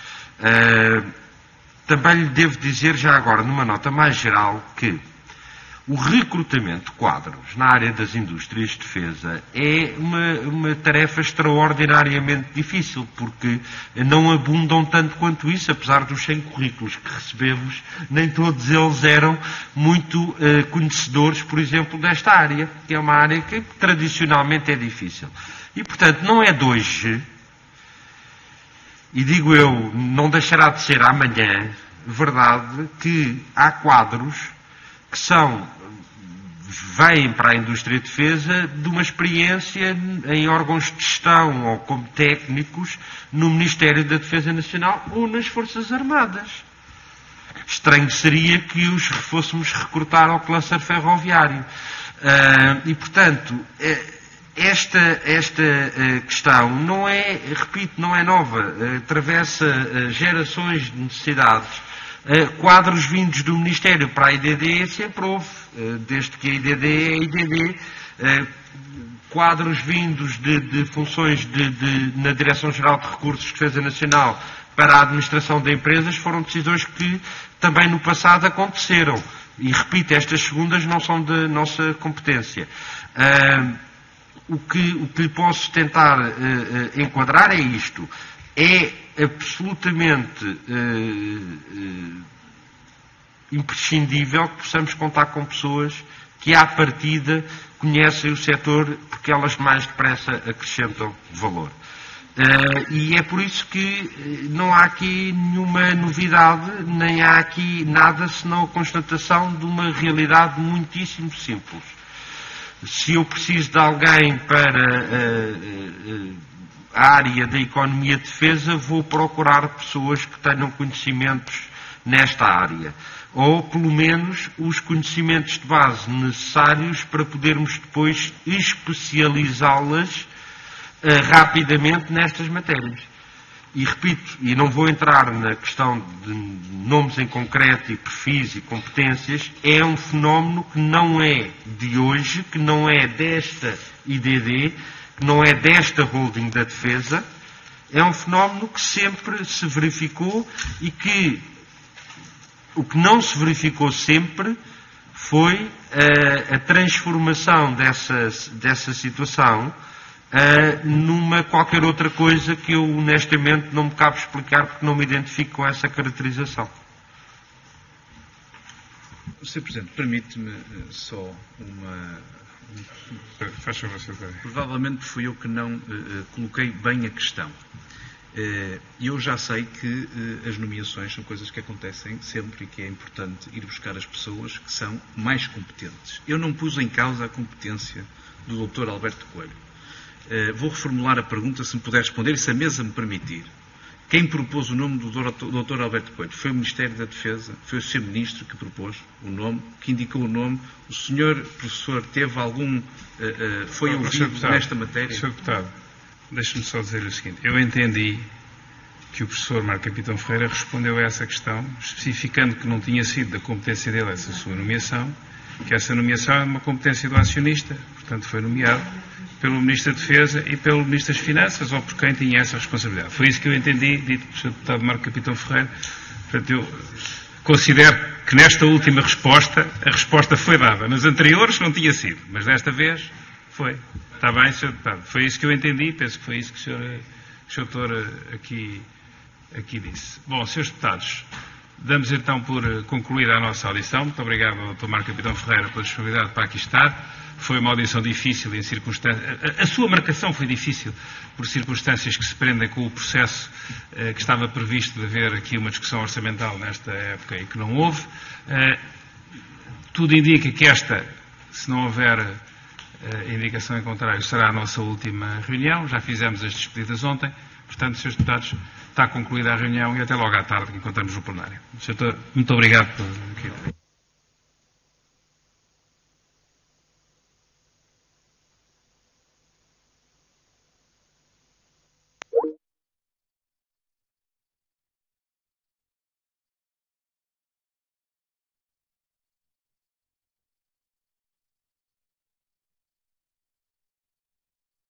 Também lhe devo dizer, já agora, numa nota mais geral, que o recrutamento de quadros na área das indústrias de defesa é uma tarefa extraordinariamente difícil, porque não abundam tanto quanto isso, apesar dos 100 currículos que recebemos, nem todos eles eram muito conhecedores, por exemplo, desta área, que é uma área que tradicionalmente é difícil. E, portanto, não é de hoje, e digo eu, não deixará de ser amanhã, verdade que há quadros que vêm para a indústria de defesa de uma experiência em órgãos de gestão ou como técnicos no Ministério da Defesa Nacional ou nas Forças Armadas. Estranho seria que os fôssemos recrutar ao cluster ferroviário. E, portanto, esta questão não é, repito, não é nova. Atravessa gerações de necessidades. Quadros vindos do Ministério para a IDD sempre houve, desde que a IDD é a IDD. Quadros vindos de funções na Direção-Geral de Recursos de Defesa Nacional para a administração de empresas foram decisões que também no passado aconteceram. E, repito, estas segundas não são de nossa competência. O que lhe posso tentar enquadrar é isto. É absolutamente imprescindível que possamos contar com pessoas que, à partida, conhecem o setor, porque elas mais depressa acrescentam valor. E é por isso que não há aqui nenhuma novidade, nem há aqui nada senão a constatação de uma realidade muitíssimo simples. Se eu preciso de alguém para a área da economia de defesa, vou procurar pessoas que tenham conhecimentos nesta área. Ou, pelo menos, os conhecimentos de base necessários para podermos depois especializá-las rapidamente nestas matérias. E repito, e não vou entrar na questão de nomes em concreto e perfis e competências, é um fenómeno que não é de hoje, que não é desta IDD, que não é desta holding da defesa, é um fenómeno que sempre se verificou e que o que não se verificou sempre foi a transformação dessa situação numa qualquer outra coisa que eu honestamente não me cabe explicar porque não me identifico com essa caracterização. Sr. Presidente, permite-me só uma... Faz favor, Sr. Provavelmente fui eu que não coloquei bem a questão. Eu já sei que as nomeações são coisas que acontecem sempre e que é importante ir buscar as pessoas que são mais competentes. Eu não pus em causa a competência do Dr. Alberto Coelho. Vou reformular a pergunta, se me puder responder, e se a mesa me permitir. Quem propôs o nome do Dr. Alberto Coelho? Foi o Ministério da Defesa? Foi o Sr. Ministro que propôs o nome, que indicou o nome? O Sr. Professor teve algum... foi ouvido nesta matéria? Sr. Deputado, deixe-me só dizer o seguinte. Eu entendi que o professor Marco Capitão Ferreira respondeu a essa questão, especificando que não tinha sido da competência dele essa sua nomeação, que essa nomeação é uma competência do acionista, portanto foi nomeado pelo Ministro da Defesa e pelo Ministro das Finanças, ou por quem tinha essa responsabilidade. Foi isso que eu entendi, dito pelo Sr. Deputado Marco Capitão Ferreira. Portanto, eu considero que nesta última resposta, a resposta foi dada. Nas anteriores não tinha sido, mas desta vez foi. Está bem, Sr. Deputado? Foi isso que eu entendi, penso que foi isso que o Sr. Doutor aqui disse. Bom, Srs. Deputados, damos então por concluída a nossa audição. Muito obrigado ao Dr. Marco Capitão Ferreira pela disponibilidade para aqui estar. Foi uma audição difícil em circunstâncias... A sua marcação foi difícil por circunstâncias que se prendem com o processo que estava previsto de haver aqui uma discussão orçamental nesta época e que não houve. Tudo indica que esta, se não houver indicação em contrário, será a nossa última reunião. Já fizemos as despedidas ontem. Portanto, Srs. Deputados, está concluída a reunião e até logo à tarde que encontramos no plenário. Muito obrigado por aqui.